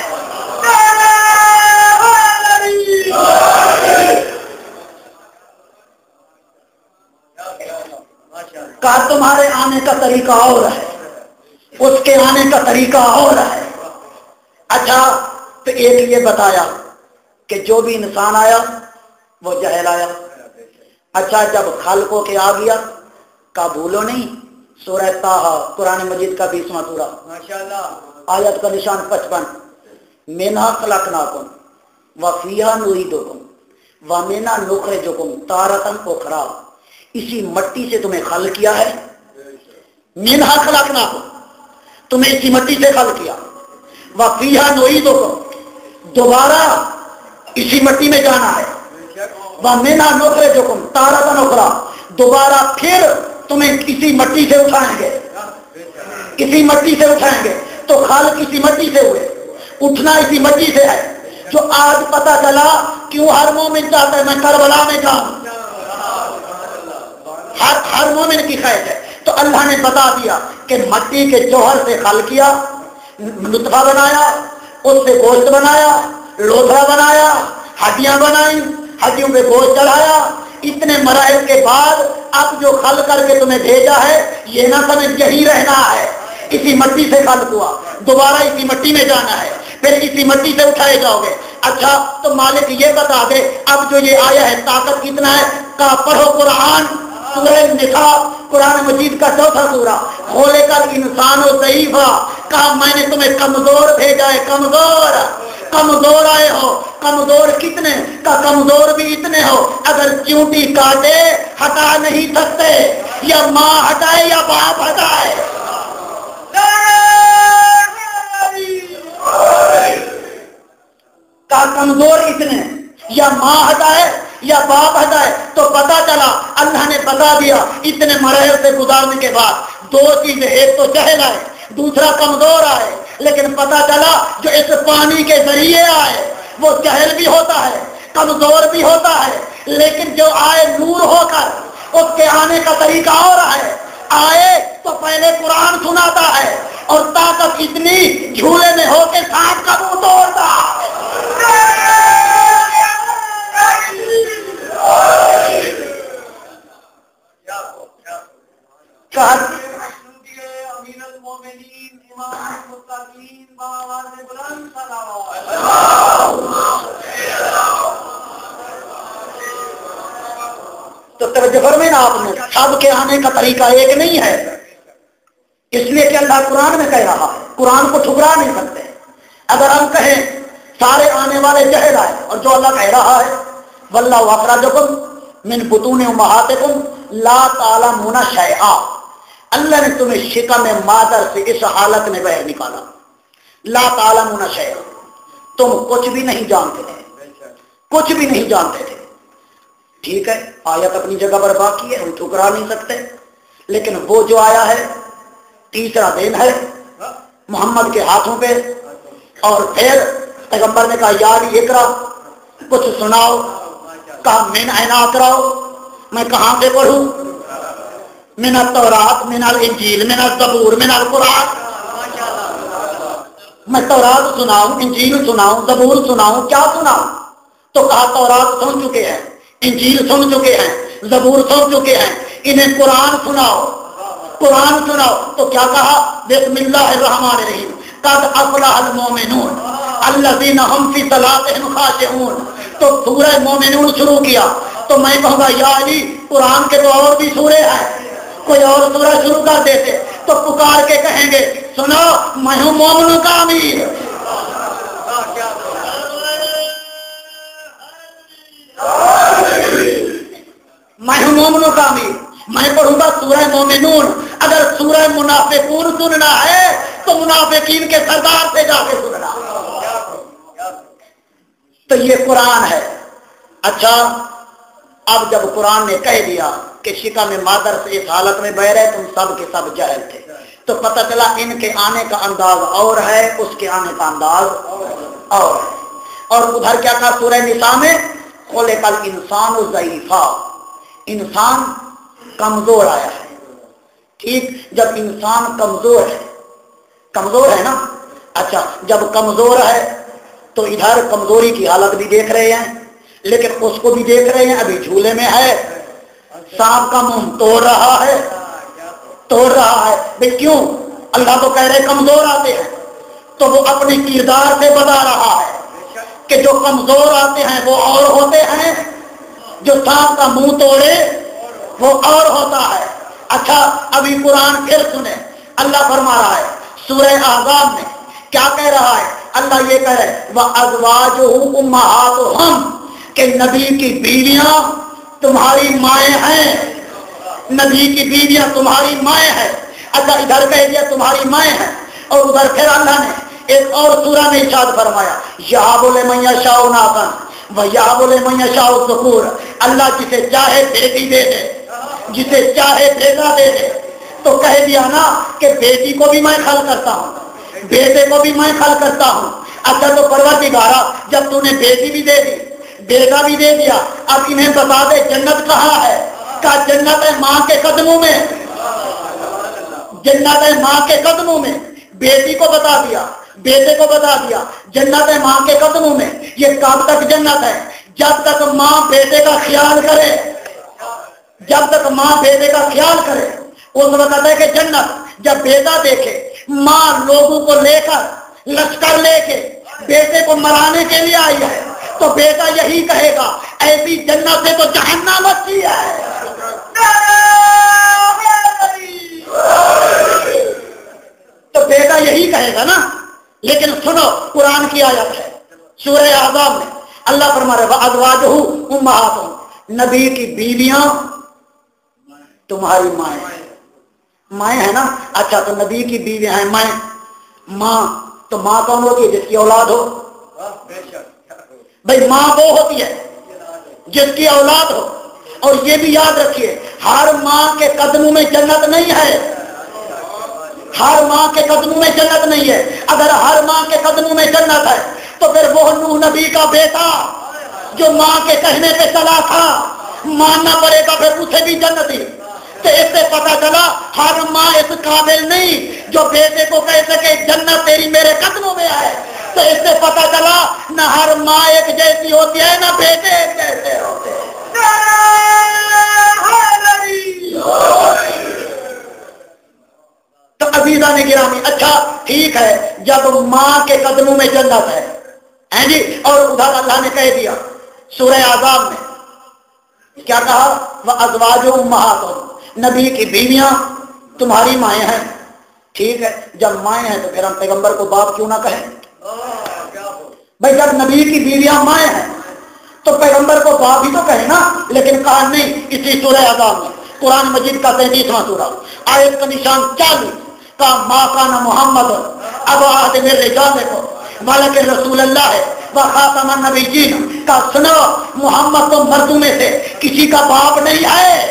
کہا تمہارے آنے کا طریقہ اور ہے، اس کے آنے کا طریقہ اور ہے۔ اچھا تو ایک یہ بتایا کہ جو بھی انسان آیا وہ جہل آیا۔ اچھا جب خلق ہو کے آ گیا، کہا بھولو نہیں سورہ طٰہٰ قرآن مجید کا 20واں سورہ، ماشاءاللہ، آیت کا نشان 55، منہا خلقناکم وفیہا نعیدکم ومنہا نخرجکم تارۃ اخری، اسی مٹی سے تمہیں خلق کیا ہے، منہا خلقناکم، تمہیں اسی مٹی سے خلق کیا، وفیہا نعیدکم، دوبارہ اسی مٹی میں جانا ہے، ومنہا نخرجکم تارۃ اخری، دوبارہ پھر تمہیں کسی مٹی سے اٹھائیں گے، کسی مٹی سے اٹھائیں گے، تو خالق کسی مٹی سے ہوئے، اٹھنا اسی مٹی سے ہے، جو آج پتہ چلا کیوں ہر مومن چاہتا ہے میں کربلا میں جاؤں، ہر مومن کی خواہش ہے، تو اللہ نے بتا دیا کہ مٹی کے جوہر سے خلق کیا، نطفہ بنایا، اس سے گوشت بنایا، لوتھڑا بنایا، ہڈیاں بنائیں، ہڈیوں پہ گوشت چڑھایا، اتنے مراحل کے بعد اب جو خلق کر کے تمہیں بھیجا ہے یہ نہ سمجھ یہی رہنا ہے، اسی مٹی سے خلق ہوا، دوبارہ اسی مٹی میں جانا ہے، پھر اسی مٹی سے اٹھائے جاؤ گے۔ اچھا تو مالک یہ بتا دے اب جو یہ آیا ہے طاقت کتنا ہے، کا پڑھو قرآن، سورہ نساء قرآن مجید کا 4تھا سورہ، خلق الانسان ضعیفا، کہا میں نے تمہیں کمزور بھیجا ہے، کمزور، کمزور آئے ہو، کمزور کتنے کا، کمزور بھی اتنے ہو اگر چیونٹی کاٹے ہٹا نہیں سکتے، یا ماں ہٹائے یا باپ ہٹائے، کا کمزور اتنے، یا ماں ہٹائے یا باپ ہٹائے، تو پتا چلا اللہ نے بتا دیا اتنے مراحل سے گزارنے کے بعد دو چیزیں، ایک تو جہل آئے، دوسرا کمزور آئے، لیکن پتا چلا جو اس پانی کے ذریعے آئے وہ جہل بھی ہوتا ہے، کمزور بھی ہوتا ہے، لیکن جو آئے نور ہو کر، اس کے آنے کا طریقہ اور ہے، آئے تو پہلے قرآن سناتا ہے، اور طاقت اتنی جھولے میں ہو کے سانپ کا منہ توڑتا ہے، تو توجہ فرمائیں نا آپ نے، سب کے آنے کا طریقہ ایک نہیں ہے، اس لیے کہ اللہ قرآن میں کہہ رہا ہے، قرآن کو ٹھکرا نہیں سکتے۔ اگر ہم کہیں سارے آنے والے جہل آئے، اور جو اللہ کہہ رہا ہے واللہ اخرجکم من بطون امہاتکم لا تعلمون شیئا، اللہ نے تمہیں شکم مادر سے اس حالت میں باہر نکالا، لا تعلمون شیئا، تم کچھ بھی نہیں جانتے تھے، کچھ بھی نہیں جانتے تھے، ٹھیک ہے، آیت اپنی جگہ پر باقی ہے، ہم ٹھکرا نہیں سکتے، لیکن وہ جو آیا ہے تیسرا دن ہے محمد کے ہاتھوں پہ، اور پھر پیغمبر نے کہا یار اقرا، کچھ سناؤ، کہا من این اقراؤ، میں کہاں سے پڑھوں، من التورات من الانجیل من الزبور من القرآن، میں تورات سناؤں، انجیل سناؤں، زبور سناؤں، کیا سناؤں؟ تو کہا تورات سن چکے ہیں، انجیل سن چکے ہیں، زبور سن چکے ہیں، انہیں قرآن سناؤ، قرآن سناؤ، تو کیا کہا بسم اللہ الرحمن الرحیم، قد افلح المومنون الذین هم فی صلاتهم خاشعون، تو سورہ مومنون شروع کیا، تو میں کہوں گا یا علی قرآن کے تو اور بھی سورے ہیں، کوئی اور سورہ شروع کر دیتے، تو پکار کے کہیں گے سنو میں ہوں مومنوں کا امیر، میں ہوں مومنوں کا امیر، میں پڑھوں گا سورہ مومنون، اگر سورہ منافقون سننا ہے تو منافقین کے سردار سے جا کے سننا، تو یہ قرآن ہے۔ اچھا اب جب قرآن نے کہہ دیا کہ شکم مادر سے اس حالت میں بہ رہے، تم سب کے سب جاہل تھے، تو پتہ چلا ان کے آنے کا انداز اور ہے، اس کے آنے کا انداز اور ہے۔ اور ادھر کیا کہا سورہ نساء میں خلق الانسان ضعیفا، انسان کمزور آیا ہے، ٹھیک، جب انسان کمزور ہے، کمزور ہے نا، اچھا جب کمزور ہے تو ادھر کمزوری کی حالت بھی دیکھ رہے ہیں، لیکن اس کو بھی دیکھ رہے ہیں ابھی جھولے میں ہے، سانپ کا منہ توڑ رہا ہے، توڑ رہا ہے، بھئی کیوں؟ اللہ تو کہہ رہے کمزور آتے ہیں، تو وہ اپنے کردار سے بتا رہا ہے کہ جو کمزور آتے ہیں وہ اور ہوتے ہیں، جو سانپ کا منہ توڑے وہ اور ہوتا ہے، اچھا ابھی قرآن پھر سنیں، اللہ فرما رہا ہے سورہ احزاب میں کیا کہہ رہا ہے؟ اللہ یہ کہہ رہا ہے وَأَزْوَاجُهُ أُمَّهَاتُهُمْ کہ نبی کی بیویاں تمہاری مائیں ہیں، نبی کی بیویاں تمہاری مائیں ہیں۔ اللہ ادھر کہہ دیا تمہاری مائیں ہیں، اور ادھر پھر اللہ نے ایک اور سورہ میں ارشاد فرمایا یَهَبُ لِمَن یَشَاءُ إِنَاثًا وَیَهَبُ لِمَن یَشَاءُ الذُّکُورَ، اللہ جسے چاہے بیٹی دے دے، جسے چاہے بیٹا دے دے۔ تو کہہ دیا نا کہ بیٹی کو بھی میں خلق کرتا ہوں، بیٹے کو بھی میں خلق کرتا ہوں۔ اچھا تو پروردگارا جب تو نے بیٹی بھی دے دی، بیٹا بھی دے دیا، اب انہیں بتا دے جنت کہاں ہے؟ کہا جنت ہے ماں کے قدموں میں، جنت ہے ماں کے قدموں میں۔ بیٹی کو بتا دیا، بیٹے کو بتا دیا جنت ہے ماں کے قدموں میں۔ یہ کب تک جنت ہے؟ جب تک ماں بیٹے کا خیال کرے، جب تک ماں بیٹے کا خیال کرے اس وقت ہے کہ جنت۔ جب بیٹا دیکھے ماں لوگوں کو لے کر لشکر لے کے بیٹے کو مرانے کے لیے آئی ہے تو بیٹا یہی کہے گا ایسی جنت سے تو جہنم اچھی ہے۔ تو بیٹا یہی کہے گا نا۔ لیکن سنو قرآن کی آیت ہے سورہ احزاب میں اللہ فرما رہا ہے وَأَزْوَاجُهُ أُمَّهَاتُهُمْ، نبی کی بیویاں تمہاری مائیں ہیں، مائیں ہیں نا۔ اچھا تو نبی کی بیویاں ہیں مائیں، ماں تو ماں کون ہوتی ہے؟ جس کی اولاد ہو۔ بھئی ماں وہ ہوتی ہے جس کی اولاد ہو۔ اور یہ بھی یاد رکھیے ہر ماں کے قدموں میں جنت نہیں ہے، ہر ماں کے قدموں میں جنت نہیں ہے۔ اگر ہر ماں کے قدموں میں جنت ہے تو پھر وہ نوح نبی کا بیٹا جو ماں کے کہنے پہ چلا تھا ماننا پڑے گا پھر اسے بھی جنت ہی۔ تو اس سے پتا چلا ہر ماں اس قابل نہیں جو بیٹے کو کہہ سکے جنت تیری میرے قدموں میں آئے۔ تو اس سے پتا چلا نہ ہر ماں ایک جیسی ہوتی ہے نہ بیٹے ایک جیسے ہوتے ہیں۔ تو عزیزہ نے گرامی اچھا ٹھیک ہے جب ماں کے قدموں میں جنت ہے جی، اور ادھر اللہ نے کہہ دیا سورہ احزاب میں کیا کہا وَأَزْوَاجُهُ أُمَّهَاتُهُمْ، نبی کی بیویاں تمہاری مائیں ہیں۔ ٹھیک ہے جب مائیں ہیں تو پھر ہم پیغمبر کو باپ کیوں نہ کہیں؟ بھائی جب نبی کی بیویاں مائیں ہیں تو پیغمبر کو باپ ہی تو کہیں نا۔ لیکن کہا نہیں، اسی سورہ احزاب میں قرآن مجید کا 33واں سورہ آیت کا نشان 40 کا ما کان محمد ابا احد من رجالکم ولکن رسول اللہ وخاتم النبیین کا سنو محمد تو مردوں میں سے کسی کا باپ نہیں ہے،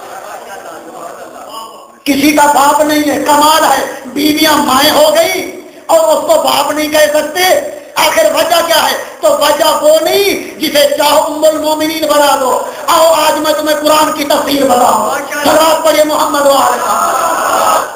کسی کا باپ نہیں ہے۔ کمال ہے بیویاں مائیں ہو گئی اور اس کو باپ نہیں کہہ سکتے۔ آخر وجہ کیا ہے؟ تو وجہ وہ نہیں جسے چاہو ام المومنین بنا دو۔ آؤ آج میں تمہیں قرآن کی تفسیر بتاؤں، صلوات پڑھیے محمد وآلہ محمد۔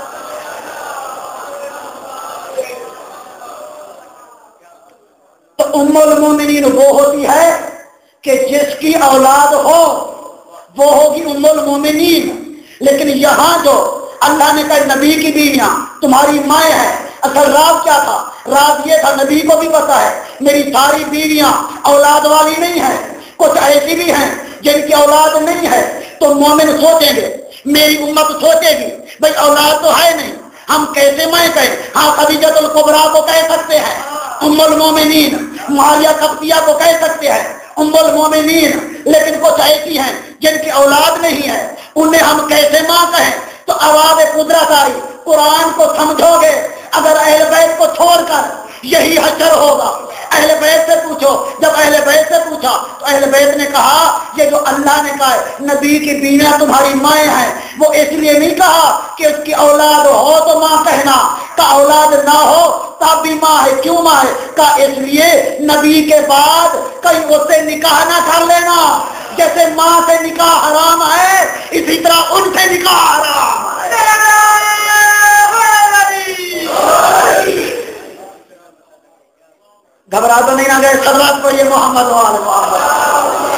تو ام المومنین وہ ہوتی ہے کہ جس کی اولاد ہو وہ ہوگی ام المومنین۔ لیکن یہاں جو اللہ نے کہا نبی کی بیویاں تمہاری مائیں ہیں، اصل راز کیا تھا؟ راز یہ تھا نبی کو بھی پتا ہے میری ساری بیویاں اولاد والی نہیں ہیں، کچھ ایسی بھی ہیں جن کی اولاد نہیں ہے۔ تو مومن سوچیں گے، میری امت سوچے گی بھئی اولاد تو ہے نہیں، ہم کیسے مائیں کہیں؟ ہاں خدیجہ الکبریٰ کو کہہ سکتے ہیں ام المومنین، معاویہ قبطیہ کو کہہ سکتے ہیں ام المومنین، لیکن کچھ ایسی ہیں جن کی اولاد نہیں ہے، انہیں ہم کیسے ماں کہیں؟ تو آواز قدرت آئی، قرآن کو سمجھو گے اگر اہل بیت کو چھوڑ کر یہی حشر ہوگا۔ اہل بیت سے پوچھو، جب اہل بیت سے پوچھا تو اہل بیت نے کہا یہ جو اللہ نے کہا ہے نبی کی بیویاں تمہاری مائیں ہیں، وہ اس لیے نہیں کہا کہ اس کی اولاد ہو تو ماں کہنا، کا اولاد نہ ہو تب بھی ماں ہے۔ کیوں ماں ہے؟ کا اس لیے نبی کے بعد کہیں اس سے نکاح نہ کر لینا، جیسے ماں سے نکاح حرام ہے اسی طرح ان سے نکاح حرام ہے۔ گھبرا تو نہیں نہ گئے؟ صلوات پڑھیے محمد وآل محمد۔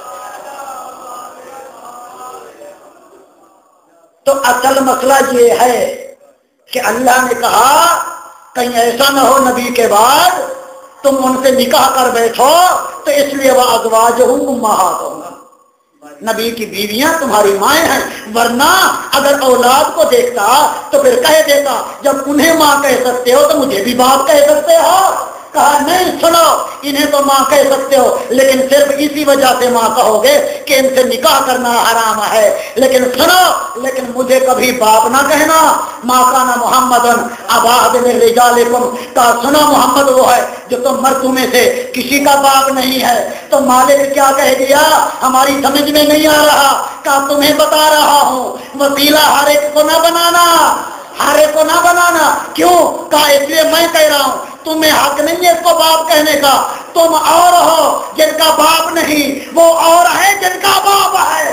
تو اصل مسئلہ یہ ہے کہ اللہ نے کہا کہیں ایسا نہ ہو نبی کے بعد تم ان سے نکاح کر بیٹھو، تو اس لیے وہ ازواجہم امہاتہم، نبی کی بیویاں تمہاری مائیں ہیں، ورنہ اگر اولاد کو دیکھتا تو پھر کہہ دیتا جب انہیں ماں کہہ سکتے ہو تو مجھے بھی باپ کہہ سکتے ہو۔ کہا نہیں، سنو، انہیں تو ماں کہہ سکتے ہو لیکن صرف اسی وجہ سے ماں کہو گے کہ ان سے نکاح کرنا حرام ہے، لیکن سنو، لیکن مجھے کبھی باپ نہ کہنا۔ ماں کانا محمد ابا احد من رجالکم، کہا سنو، محمد وہ ہے جو تم مردوں میں سے کسی کا باپ نہیں ہے۔ تو مالک کیا کہہ دیا؟ ہماری سمجھ میں نہیں آ رہا، کہا تمہیں بتا رہا ہوں، وسیلہ ہر ایک کو نہ بنانا، ہر ایک کو نہ بنانا۔ کیوں؟ کہا اس لیے میں کہہ رہا ہوں تمہیں حق نہیں ہے اس کو باپ کہنے کا، تم اور ہو جن کا باپ نہیں، وہ اور ہے جن کا باپ ہے۔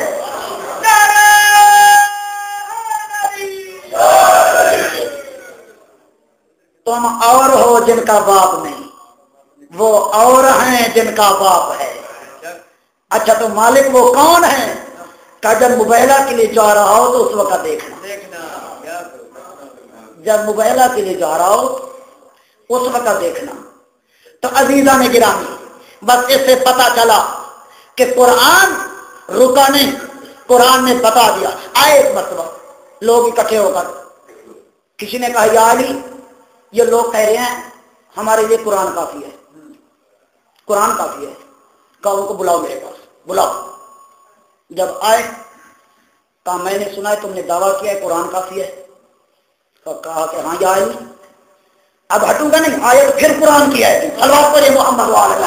تم اور ہو جن کا باپ نہیں، وہ اور ہیں جن کا باپ ہے۔ اچھا تو مالک وہ کون ہے؟ کہ جب مبیلہ کے لیے جا رہا ہو تو اس وقت دیکھنا، جب مبیلہ کے لیے جا رہا ہو اس وقت دیکھنا۔ تو عزیزان گرامی، بس اس سے پتا چلا کہ قرآن رکا نہیں، قرآن نے بتا دیا۔ آئے ایک مرتبہ لوگ اکٹھے ہو کر، کسی نے کہا یا علی، یہ لوگ کہہ رہے ہیں ہمارے لیے قرآن کافی ہے، قرآن کافی ہے، کہا ان کو بلاؤ میرے پاس، بلاؤ۔ جب آئے کہا میں نے سنا ہے تم نے دعویٰ کیا ہے قرآن کافی ہے، کہا کہ ہاں یا علی، اب ہٹوں گا نہیں، آئے تو پھر قرآن کی ہے، صلوات پڑھیں محمد وعلی۔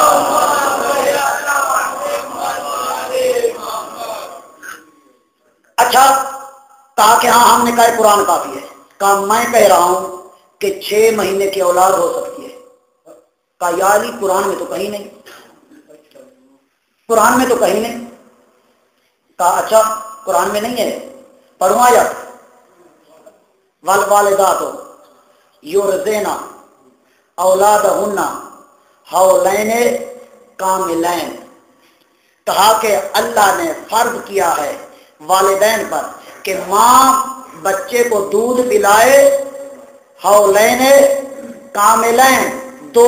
اچھا، کہا کہ ہاں ہم نے کہا قرآن کافی ہے، کہا میں کہہ رہا ہوں کہ 6 مہینے کی اولاد ہو سکتی ہے۔ کہا یا علی قرآن میں تو کہیں نہیں، قرآن میں تو کہیں نہیں۔ کہا اچھا قرآن میں نہیں ہے، پڑھوں آیت، والوالدات یرضعن اولادہن حولین کاملین، کہا کہ اللہ نے فرض کیا ہے والدین پر کہ ماں بچے کو دودھ پلائے حولین کاملین، 2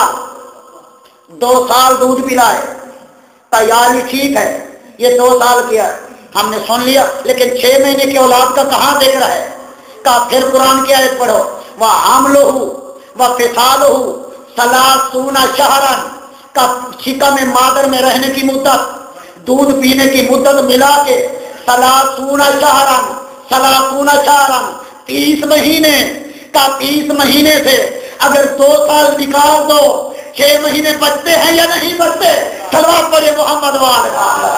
سال دودھ پلائے۔ تیاری ٹھیک ہے، یہ 2 سال کیا ہم نے سن لیا، لیکن 6 مہینے کی اولاد کا کہاں ذکر ہے؟ کہا پھر قرآن کی آیت پڑھو، وَحَمْلُهُ وَفِصَالُهُ 30 شہرا، کا شکم میں مادر میں رہنے کی مدت، دودھ پینے کی مدت ملا کے 30 شہرا 30 مہینے کا، 30 مہینے سے اگر 2 سال نکال دو 6 مہینے بچتے ہیں یا نہیں بچتے؟ صلوات پڑھے محمد وعلی۔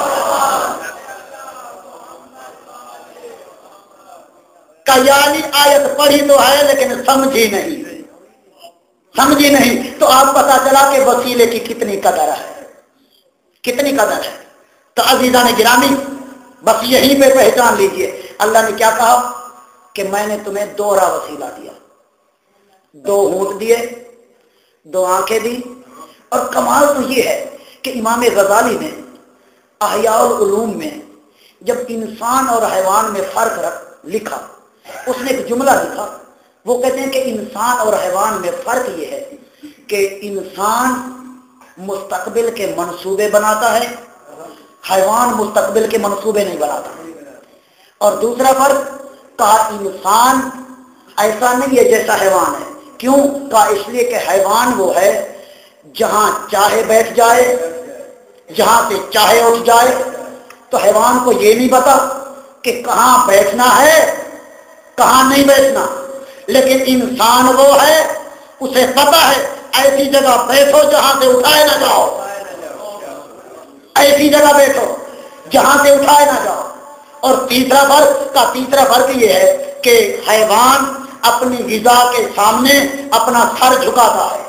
کا یعنی آیت پڑھی تو ہے لیکن سمجھی نہیں، تو آپ پتا چلا کہ وسیلے کی کتنی قدر ہے، کتنی قدر ہے۔ تو عزیزان گرامی، بس یہیں پہ پہچان لیجئے اللہ نے کیا کہا کہ میں نے تمہیں دوہرا وسیلہ دیا، 2 ہونٹ دیے، 2 آنکھیں دی۔ اور کمال تو یہ ہے کہ امام غزالی نے احیاء العلوم میں جب انسان اور حیوان میں فرق لکھا، اس نے ایک جملہ لکھا، وہ کہتے ہیں کہ انسان اور حیوان میں فرق یہ ہے کہ انسان مستقبل کے منصوبے بناتا ہے، حیوان مستقبل کے منصوبے نہیں بناتا۔ اور دوسرا فرق کہا انسان ایسا نہیں ہے جیسا حیوان ہے۔ کیوں؟ کہا اس لیے کہ حیوان وہ ہے جہاں چاہے بیٹھ جائے، جہاں سے چاہے اٹھ جائے، تو حیوان کو یہ نہیں پتا کہ کہاں بیٹھنا ہے کہاں نہیں بیٹھنا، لیکن انسان وہ ہے اسے پتا ہے ایسی جگہ بیٹھو جہاں سے اٹھائے نہ جاؤ، ایسی جگہ بیٹھو جہاں سے اٹھائے نہ جاؤ۔ اور تیسرا فرق یہ ہے کہ حیوان اپنی غذا کے سامنے اپنا سر جھکاتا ہے،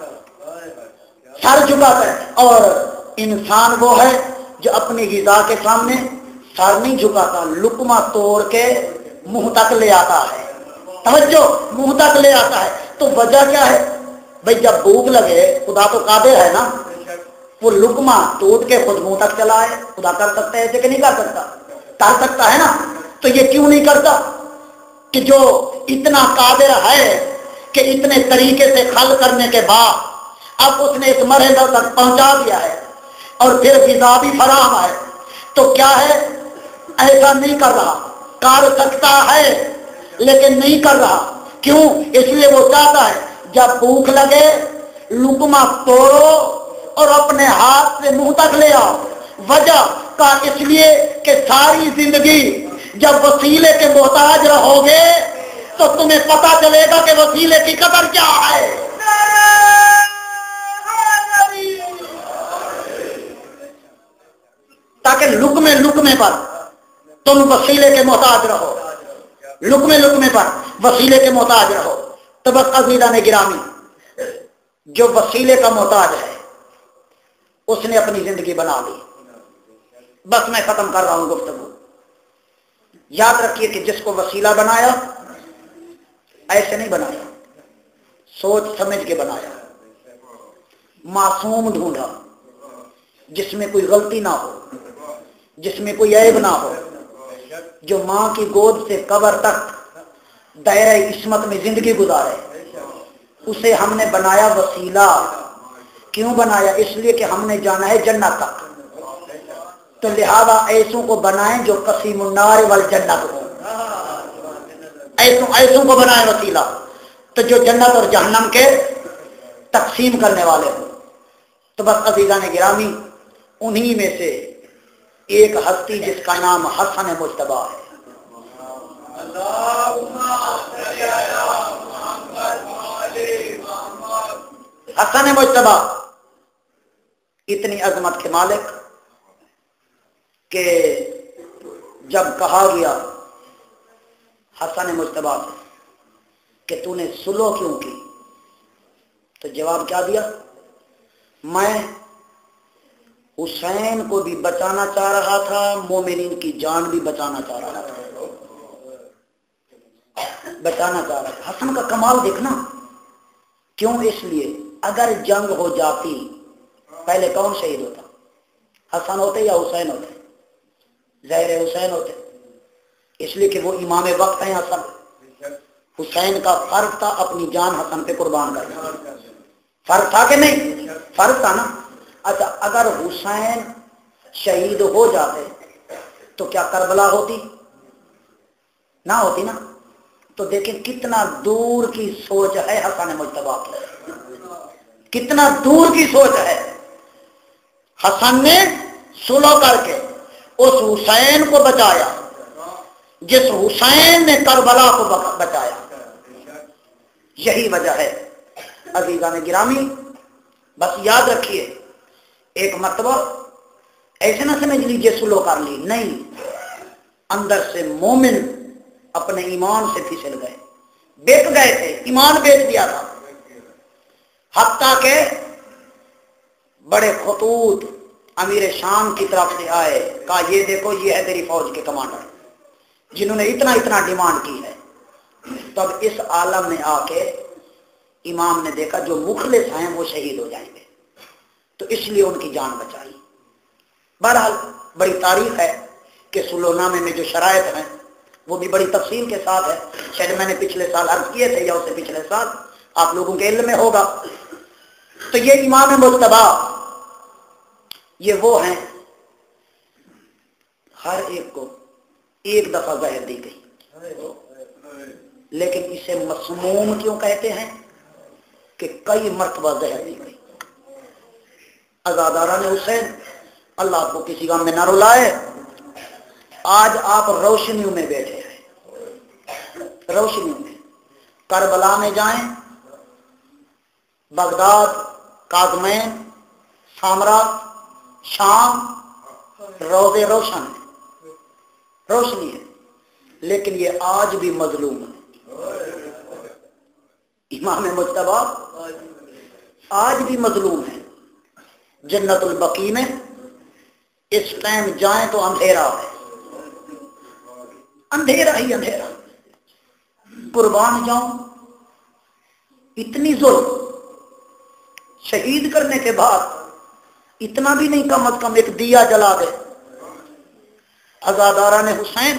اور انسان وہ ہے جو اپنی غذا کے سامنے سر نہیں جھکاتا، لقمہ توڑ کے منہ تک لے آتا ہے، توجہ، منہ تک لے آتا ہے۔ تو وجہ کیا ہے بھئی؟ جب بھوک لگے، خدا تو قادر ہے نا، وہ لقمہ ٹوٹ کے خود منہ تک چلا ہے، خدا کر سکتا ہے ایسے کہ نہیں کر سکتا؟ کر سکتا ہے نا۔ تو یہ کیوں نہیں کرتا کہ جو اتنا قادر ہے کہ اتنے طریقے سے خلق کرنے کے بعد اب اس نے اس مرحلے تک پہنچا دیا ہے اور پھر غذا بھی فراہم ہے، تو کیا ہے ایسا نہیں کر رہا، کر سکتا ہے لیکن نہیں کر رہا. کیوں؟ اس لیے وہ چاہتا ہے جب بھوک لگے لقمہ توڑو اور اپنے ہاتھ سے منہ تک لے آؤ. وجہ کا اس لیے کہ ساری زندگی جب وسیلے کے محتاج رہو گے تو تمہیں پتا چلے گا کہ وسیلے کی قدر کیا ہے. تاکہ لقمے پر تم وسیلے کے محتاج رہو، لقمے پر وسیلے کے محتاج رہو. تو بس عزیزان گرامی، جو وسیلے کا محتاج ہے اس نے اپنی زندگی بنا لی. بس میں ختم کر رہا ہوں گفتگو. یاد رکھیے کہ جس کو وسیلہ بنایا ایسے نہیں بنایا، سوچ سمجھ کے بنایا. معصوم ڈھونڈا جس میں کوئی غلطی نہ ہو، جس میں کوئی عیب نہ ہو، جو ماں کی گود سے قبر تک دائرہ عصمت میں زندگی گزارے. اسے ہم نے بنایا وسیلہ. کیوں بنایا؟ اس لیے کہ ہم نے جانا ہے جنت تک. تو لہذا ایسوں کو بنائیں جو قسیم النار والجنت ہو. ایسوں کو بنائیں وسیلہ تو جو جنت اور جہنم کے تقسیم کرنے والے ہوں. تو بس عزیزان گرامی، انہی میں سے ایک ہستی جس کا نام حسن مجتبی ہے. حسن مجتبی اتنی عظمت کے مالک کہ جب کہا گیا حسن مجتبی سے کہ تو نے صلح کیوں کی، تو جواب کیا دیا؟ میں حسین کو بھی بچانا چاہ رہا تھا، مومنین کی جان بھی بچانا چاہ رہا تھا. بچانا چاہ رہا تھا. حسن کا کمال دیکھنا. کیوں؟ اس لیے اگر جنگ ہو جاتی پہلے کون شہید ہوتا؟ حسن ہوتے یا حسین ہوتے؟ ظاہر حسین ہوتے. اس لیے کہ وہ امام وقت ہیں. حسین کا فرض تھا اپنی جان حسن پہ قربان کرنا. فرض تھا کہ نہیں؟ فرض تھا نا. اچھا، اگر حسین شہید ہو جاتے تو کیا کربلا ہوتی؟ نہ ہوتی نا. تو دیکھیں کتنا دور کی سوچ ہے حسن مجتبی کی، کتنا دور کی سوچ ہے. حسن نے صلح کر کے اس حسین کو بچایا جس حسین نے کربلا کو بچایا. یہی وجہ ہے عزیزان گرامی. بس یاد رکھیے، ایک مرتبہ ایسے نہ سمجھ لیجیے صلح کر لی، نہیں. اندر سے مومن اپنے ایمان سے پھسل گئے، بیچ گئے تھے، ایمان بیچ دیا تھا. حتیٰ کہ بڑے خطوط امیر شام کی طرف سے آئے، کہا یہ دیکھو یہ ہے تیری فوج کے کمانڈر جنہوں نے اتنا ڈیمانڈ کی ہے. تب اس عالم میں آ کے امام نے دیکھا جو مخلص ہیں وہ شہید ہو جائیں گے، تو اس لیے ان کی جان بچائی. بہرحال بڑی تاریخ ہے کہ صلح نامے میں جو شرائط ہیں وہ بھی بڑی تفصیل کے ساتھ ہے. شاید میں نے پچھلے سال عرض کیے تھے یا اس سے پچھلے سال، آپ لوگوں کے علم میں ہوگا. تو یہ امام مجتبی یہ وہ ہیں، ہر ایک کو ایک دفعہ زہر دی گئی، لیکن اسے مسموم کیوں کہتے ہیں؟ کہ کئی مرتبہ زہر دی گئی. عزادارہ نے حسین، اللہ آپ کو کسی غم میں نہ رلائے، آج آپ روشنیوں میں بیٹھے ہیں، روشنیوں میں. کربلا میں جائیں، بغداد، کاظمین، سامرا، شام، روزے روشن ہے، روشنی ہے. لیکن یہ آج بھی مظلوم ہے. امام مجتبی آج بھی مظلوم ہے. جنت البقیع میں اس ٹائم جائیں تو اندھیرا ہے، اندھیرا ہی اندھیرا. قربان جاؤں، اتنی ظلم شہید کرنے کے بعد اتنا بھی نہیں، کم از کم ایک دیا جلا دے. عزادارہ نے حسین،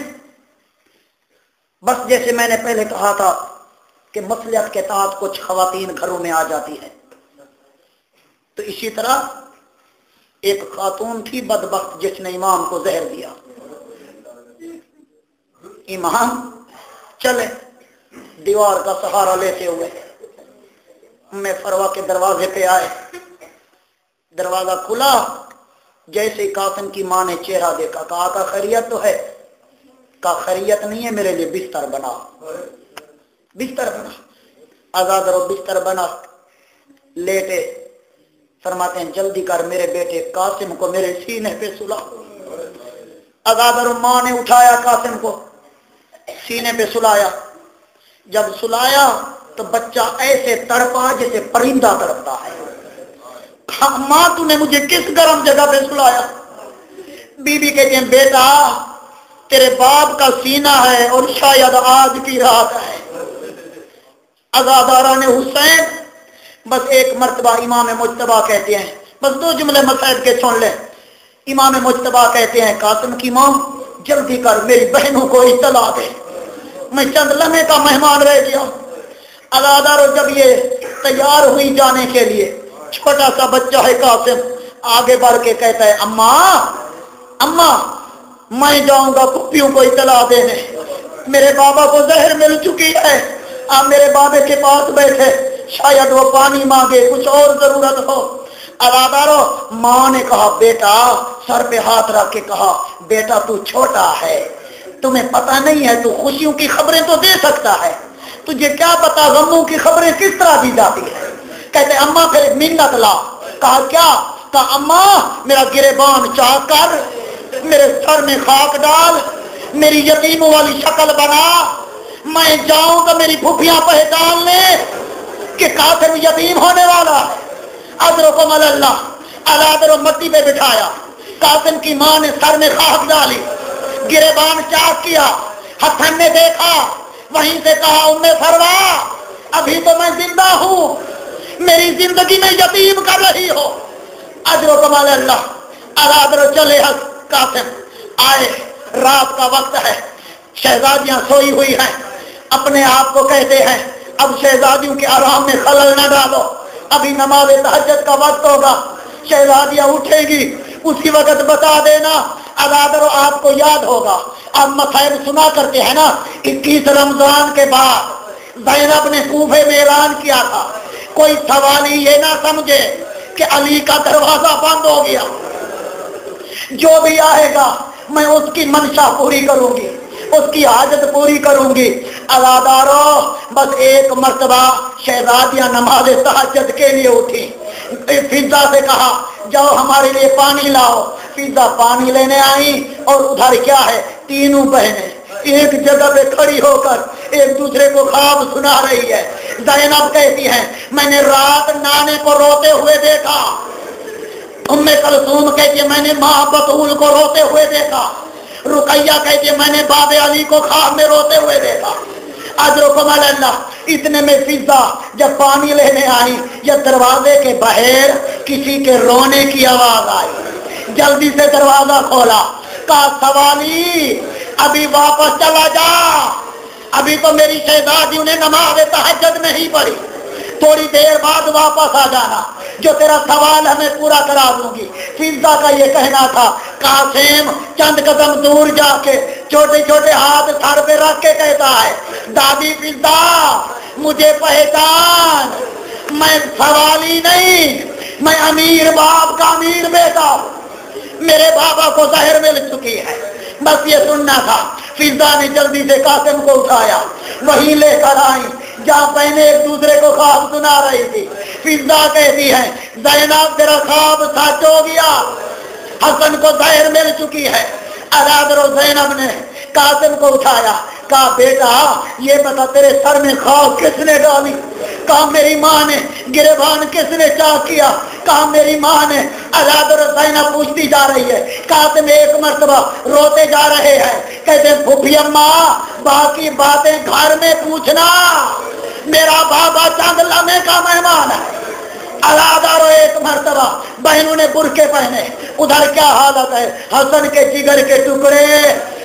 بس جیسے میں نے پہلے کہا تھا کہ مصلحت کے تحت کچھ خواتین گھروں میں آ جاتی ہے، تو اسی طرح ایک خاتون تھی بدبخت جس نے امام کو زہر دیا. امام چلے دیوار کا سہارا لیتے ہوئے میں فروا کے دروازے پہ آئے. دروازہ کھلا، جیسے قاسم کی ماں نے چہرہ دیکھا کہا کا خیریت تو ہے؟ کہا خیریت نہیں ہے، میرے لیے بستر بنا. بستر بنا. آزاد رو بستر بنا. لیٹے. فرماتے ہیں جلدی کر میرے بیٹے قاسم کو میرے سینے پہ سلا. آزاد رو ماں نے اٹھایا قاسم کو سینے پہ سلایا. جب سلایا تو بچہ ایسے تڑپا جیسے پرندہ تڑپتا ہے. ماں تو نے مجھے کس گرم جگہ پہ سلایا؟ بی بی کہتے ہیں بیٹا تیرے باپ کا سینہ ہے اور شاید آج کی رات ہے. عزادارہ نے حسین بس ایک مرتبہ امام مجتبیٰ کہتے ہیں، بس 2 جملے مسائب کے سن لیں. امام مجتبیٰ کہتے ہیں قاسم کی ماں جلدی کر میری بہنوں کو اطلاع دے، میں چند لمحے کا مہمان رہ گیا. عزادارہ جب یہ تیار ہوئی جانے کے لیے، چھوٹا سا بچہ ہے قاسم، آگے بڑھ کے کہتا ہے اماں میں جاؤں گا پھپھیوں کو اطلاع دینے، میرے بابا کو زہر مل چکی ہے. آپ میرے بابے کے پاس بیٹھے، شاید وہ پانی مانگے، کچھ اور ضرورت ہو. عزادارو ماں نے کہا بیٹا، سر پہ ہاتھ رکھ کے کہا بیٹا تو چھوٹا ہے، تمہیں پتہ نہیں ہے، تو خوشیوں کی خبریں تو دے سکتا ہے، تجھے کیا پتا غموں کی خبریں کس طرح دی جاتی ہے. کہتے اماں پھر منت لا. کہا کیا؟ کہا اماں میرا گریبان چاک کر، میرے سر میں خاک ڈال، میری یتیموں والی شکل بنا، میں جاؤں تو میری پھوپھیاں پہچان لیں کہ قاسم یتیم ہونے والا ہے. ادرکم اللہ. علادر و مٹی پہ بٹھایا. قاسم کی ماں نے سر میں خاک ڈالی، گریبان چاک کیا. حسن نے دیکھا، وہیں سے کہا ام فروا ابھی تو میں زندہ ہوں، میری زندگی میں یتیم کر رہی ہو. ادرکم اللہ. علادر چلے قاسم آئے. رات کا وقت ہے، شہزادیاں سوئی ہوئی ہیں. اپنے آپ کو کہتے ہیں اب شہزادیوں کے آرام میں خلل نہ ڈالو، ابھی نماز تہجد کا وقت ہوگا، شہزادیاں اٹھے گی اسی وقت بتا دینا. عزادر آپ کو یاد ہوگا، آپ مصائب سنا کرتے ہیں نا، 21 رمضان کے بعد زینب نے کوفے میں اعلان کیا تھا کوئی سوالی یہ نہ سمجھے کہ علی کا دروازہ بند ہو گیا، جو بھی آئے گا میں اس کی منشا پوری کروں گی، اس کی حاجت پوری کروں گی. عزادارو بس ایک مرتبہ شہزادیاں نماز تہجد کے لیے اٹھی. فضا سے کہا جاؤ ہمارے لیے پانی لاؤ. فضا پانی لینے آئی اور ادھر کیا ہے، تینوں بہنیں ایک جگہ پہ کھڑی ہو کر ایک دوسرے کو خواب سنا رہی ہے. زینب کہتی ہیں میں نے رات نانے کو روتے ہوئے دیکھا. ام کلثوم کہتی ہے میں نے ماں بطول کو روتے ہوئے دیکھا. رقیہ کہتی ہے میں نے باب علی کو خواب میں روتے ہوئے دیکھا. ادرکم اللہ. اتنے میں فضا جب پانی لینے آئی یا دروازے کے باہر کسی کے رونے کی آواز آئی، جلدی سے دروازہ کھولا. کہا سوالی ابھی واپس چلا جا، ابھی تو میری شہزادیوں نے نماز تہجد نہیں پڑھی، تھوڑی دیر بعد واپس آ جانا، جو تیرا سوال ہے میں پورا کرا دوں گی. فضا کا یہ کہنا تھا. قاسم چند قدم دور جا کے چھوٹے چھوٹے ہاتھ سر پہ رکھ کے کہتا ہے دادی فضا مجھے پہچان، میں سوالی نہیں، میں امیر باپ کا امیر بیٹا ہوں، میرے بابا کو زہر مل چکی ہے. بس یہ سننا تھا. فضا نے جلدی سے قاسم کو اٹھایا، وہی لے کر آئی جہاں بہنیں ایک دوسرے کو خواب سنا رہی تھی. فضا کہتی ہے زینب تیرا خواب سچ ہو گیا، حسن کو زہر مل چکی ہے. علادر و زینب نے قاسم کو اٹھایا. کہا بیٹا یہ بتا تیرے سر میں خاک کس نے ڈالی؟ کہا میری ماں نے. گریبان کس نے چاک کیا؟ کہا میری ماں نے. علادر و زینب پوچھتی جا رہی ہے. قاسم ایک مرتبہ روتے جا رہے ہیں. کہتے پھوپھی اماں باقی باتیں گھر میں پوچھنا، میرا بابا چند لمحے کا مہمان ہے. علادر ایک مرتبہ بہنوں نے برقعے پہنے. ادھر کیا حالت ہے، حسن کے جگر کے ٹکڑے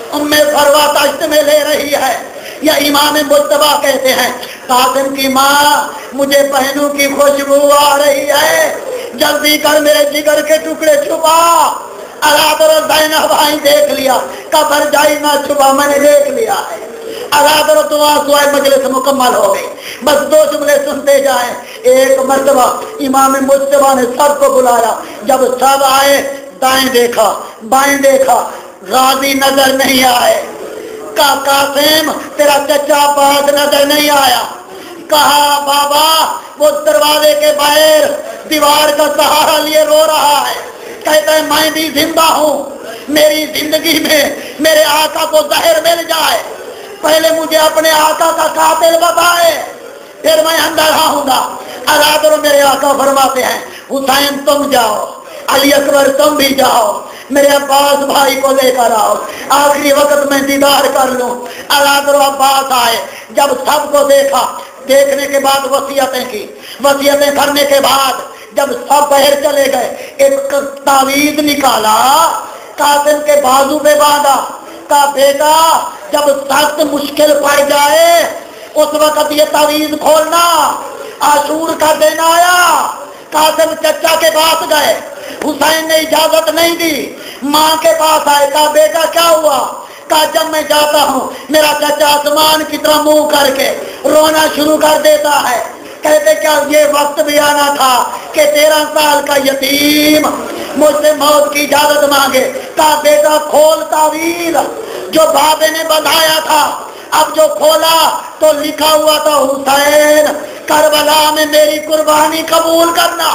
ام فروہ دشت میں لے رہی ہے، یا امام مجتبیٰ کہتے ہیں قاسم کی ماں مجھے پہنوں کی خوشبو آ رہی ہے، جلدی کر میرے جگر کے ٹکڑے چھپا۔ اللہ زینب بھائی دیکھ لیا، کفر جائی نہ چھپا، میں نے دیکھ لیا ہے۔ اللہ دعا سوائے مجلس مکمل ہو گئی، بس 2 جملے سنتے جائیں۔ ایک مرتبہ امام مجتبیٰ نے سب کو بلایا، جب سب آئے دائیں دیکھا بائیں دیکھا، غازی نظر نہیں آئے۔ کہا قاسم تیرا چچا عباس نظر نہیں آیا۔ کہا بابا وہ دروازے کے باہر دیوار کا سہارا لیے رو رہا ہے، کہتا ہے میں بھی زندہ ہوں، میری زندگی میں میرے آقا کو زہر مل جائے، پہلے مجھے اپنے آقا کا قاتل بتائے پھر میں اندر آؤں گا۔ اللہ میرے آقا فرماتے ہیں حسین تم جاؤ، علی اکبر تم بھی جاؤ، میرے عباس بھائی کو لے کر آؤ، آخری وقت میں دیدار کر لوں۔ اللہ عباس آئے، جب سب کو دیکھا، دیکھنے کے بعد وصیتیں کی، وصیتیں کرنے کے بعد جب سب باہر چلے گئے، ایک تعویذ نکالا، قاسم کے بازو پہ باندھا، کہا بیٹا جب سخت مشکل پڑ جائے اس وقت یہ تعویذ کھولنا، عاشور کا دن آیا۔ قاسم چچا کے پاس گئے، حسین نے اجازت نہیں دی، ماں کے پاس آئے، کہا بیٹا کیا ہوا؟ کہا جب میں جاتا ہوں میرا چچا آسمان کی طرح منہ کر کے رونا شروع کر دیتا ہے، کہتے کیا یہ وقت بھی آنا تھا کہ 13 سال کا یتیم مجھ سے موت کی اجازت مانگے؟ کہا بیٹا کھول تعویذ جو بابے نے بتایا تھا، اب جو کھولا تو لکھا ہوا تھا حسین کربلا میں میری قربانی قبول کرنا،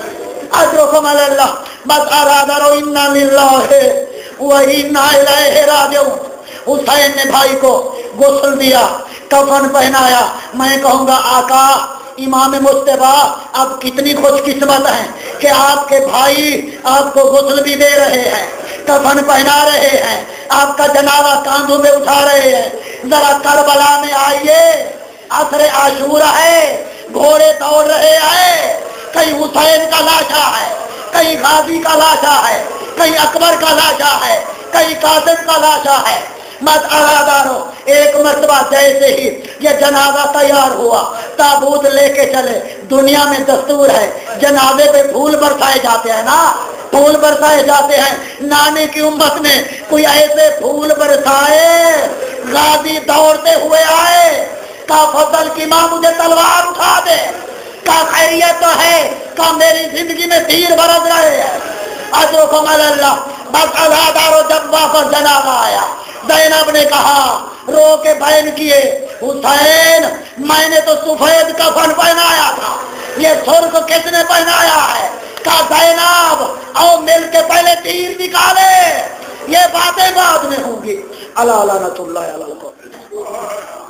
اجرکم علی اللہ۔ بس ارادہ رو انا للہ و انا الیہ راجعون۔ حسین نے بھائی کو غسل دیا، کفن پہنایا۔ میں کہوں گا آقا امام مجتبیٰ آپ کتنی خوش قسمت ہیں کہ آپ کے بھائی آپ کو غسل بھی دے رہے ہیں، کفن پہنا رہے ہیں، آپ کا جنازہ کاندھوں میں اٹھا رہے ہیں۔ ذرا کربلا میں آئیے، عصر عاشور ہے، گھوڑے دوڑ رہے ہیں، کہیں حسین کا لاشا ہے، کہیں غازی کا لاشا ہے، کہیں اکبر کا لاشا ہے، کہیں قاسم کا لاشا ہے۔ مت آرادارو ایک مرتبہ جیسے ہی یہ جنازہ تیار ہوا، تابوت لے کے چلے۔ دنیا میں دستور ہے جنازے پہ پھول برسائے جاتے ہیں نا، پھول برسائے جاتے ہیں۔ نانے کی امت میں کوئی ایسے پھول برسائے، غازی دوڑتے ہوئے آئے، کہا فضل کی ماں مجھے تلوار اٹھا دے، کہا خیریت تو ہے، کہا میری زندگی میں تیر برس رہے ہیں، اجرکم علی اللہ۔ بس عزادارو جب واپس جنازہ آیا، زینب نے کہا رو کے بیان کیے حسین میں نے تو سفید کفن پہنایا تھا، یہ سرخ کس نے پہنایا ہے؟ کہا زینب آؤ مل کے پہلے تیر نکالے، یہ باتیں بعد میں ہوں گی۔ اللہ لعنت اللہ علی القاتلین۔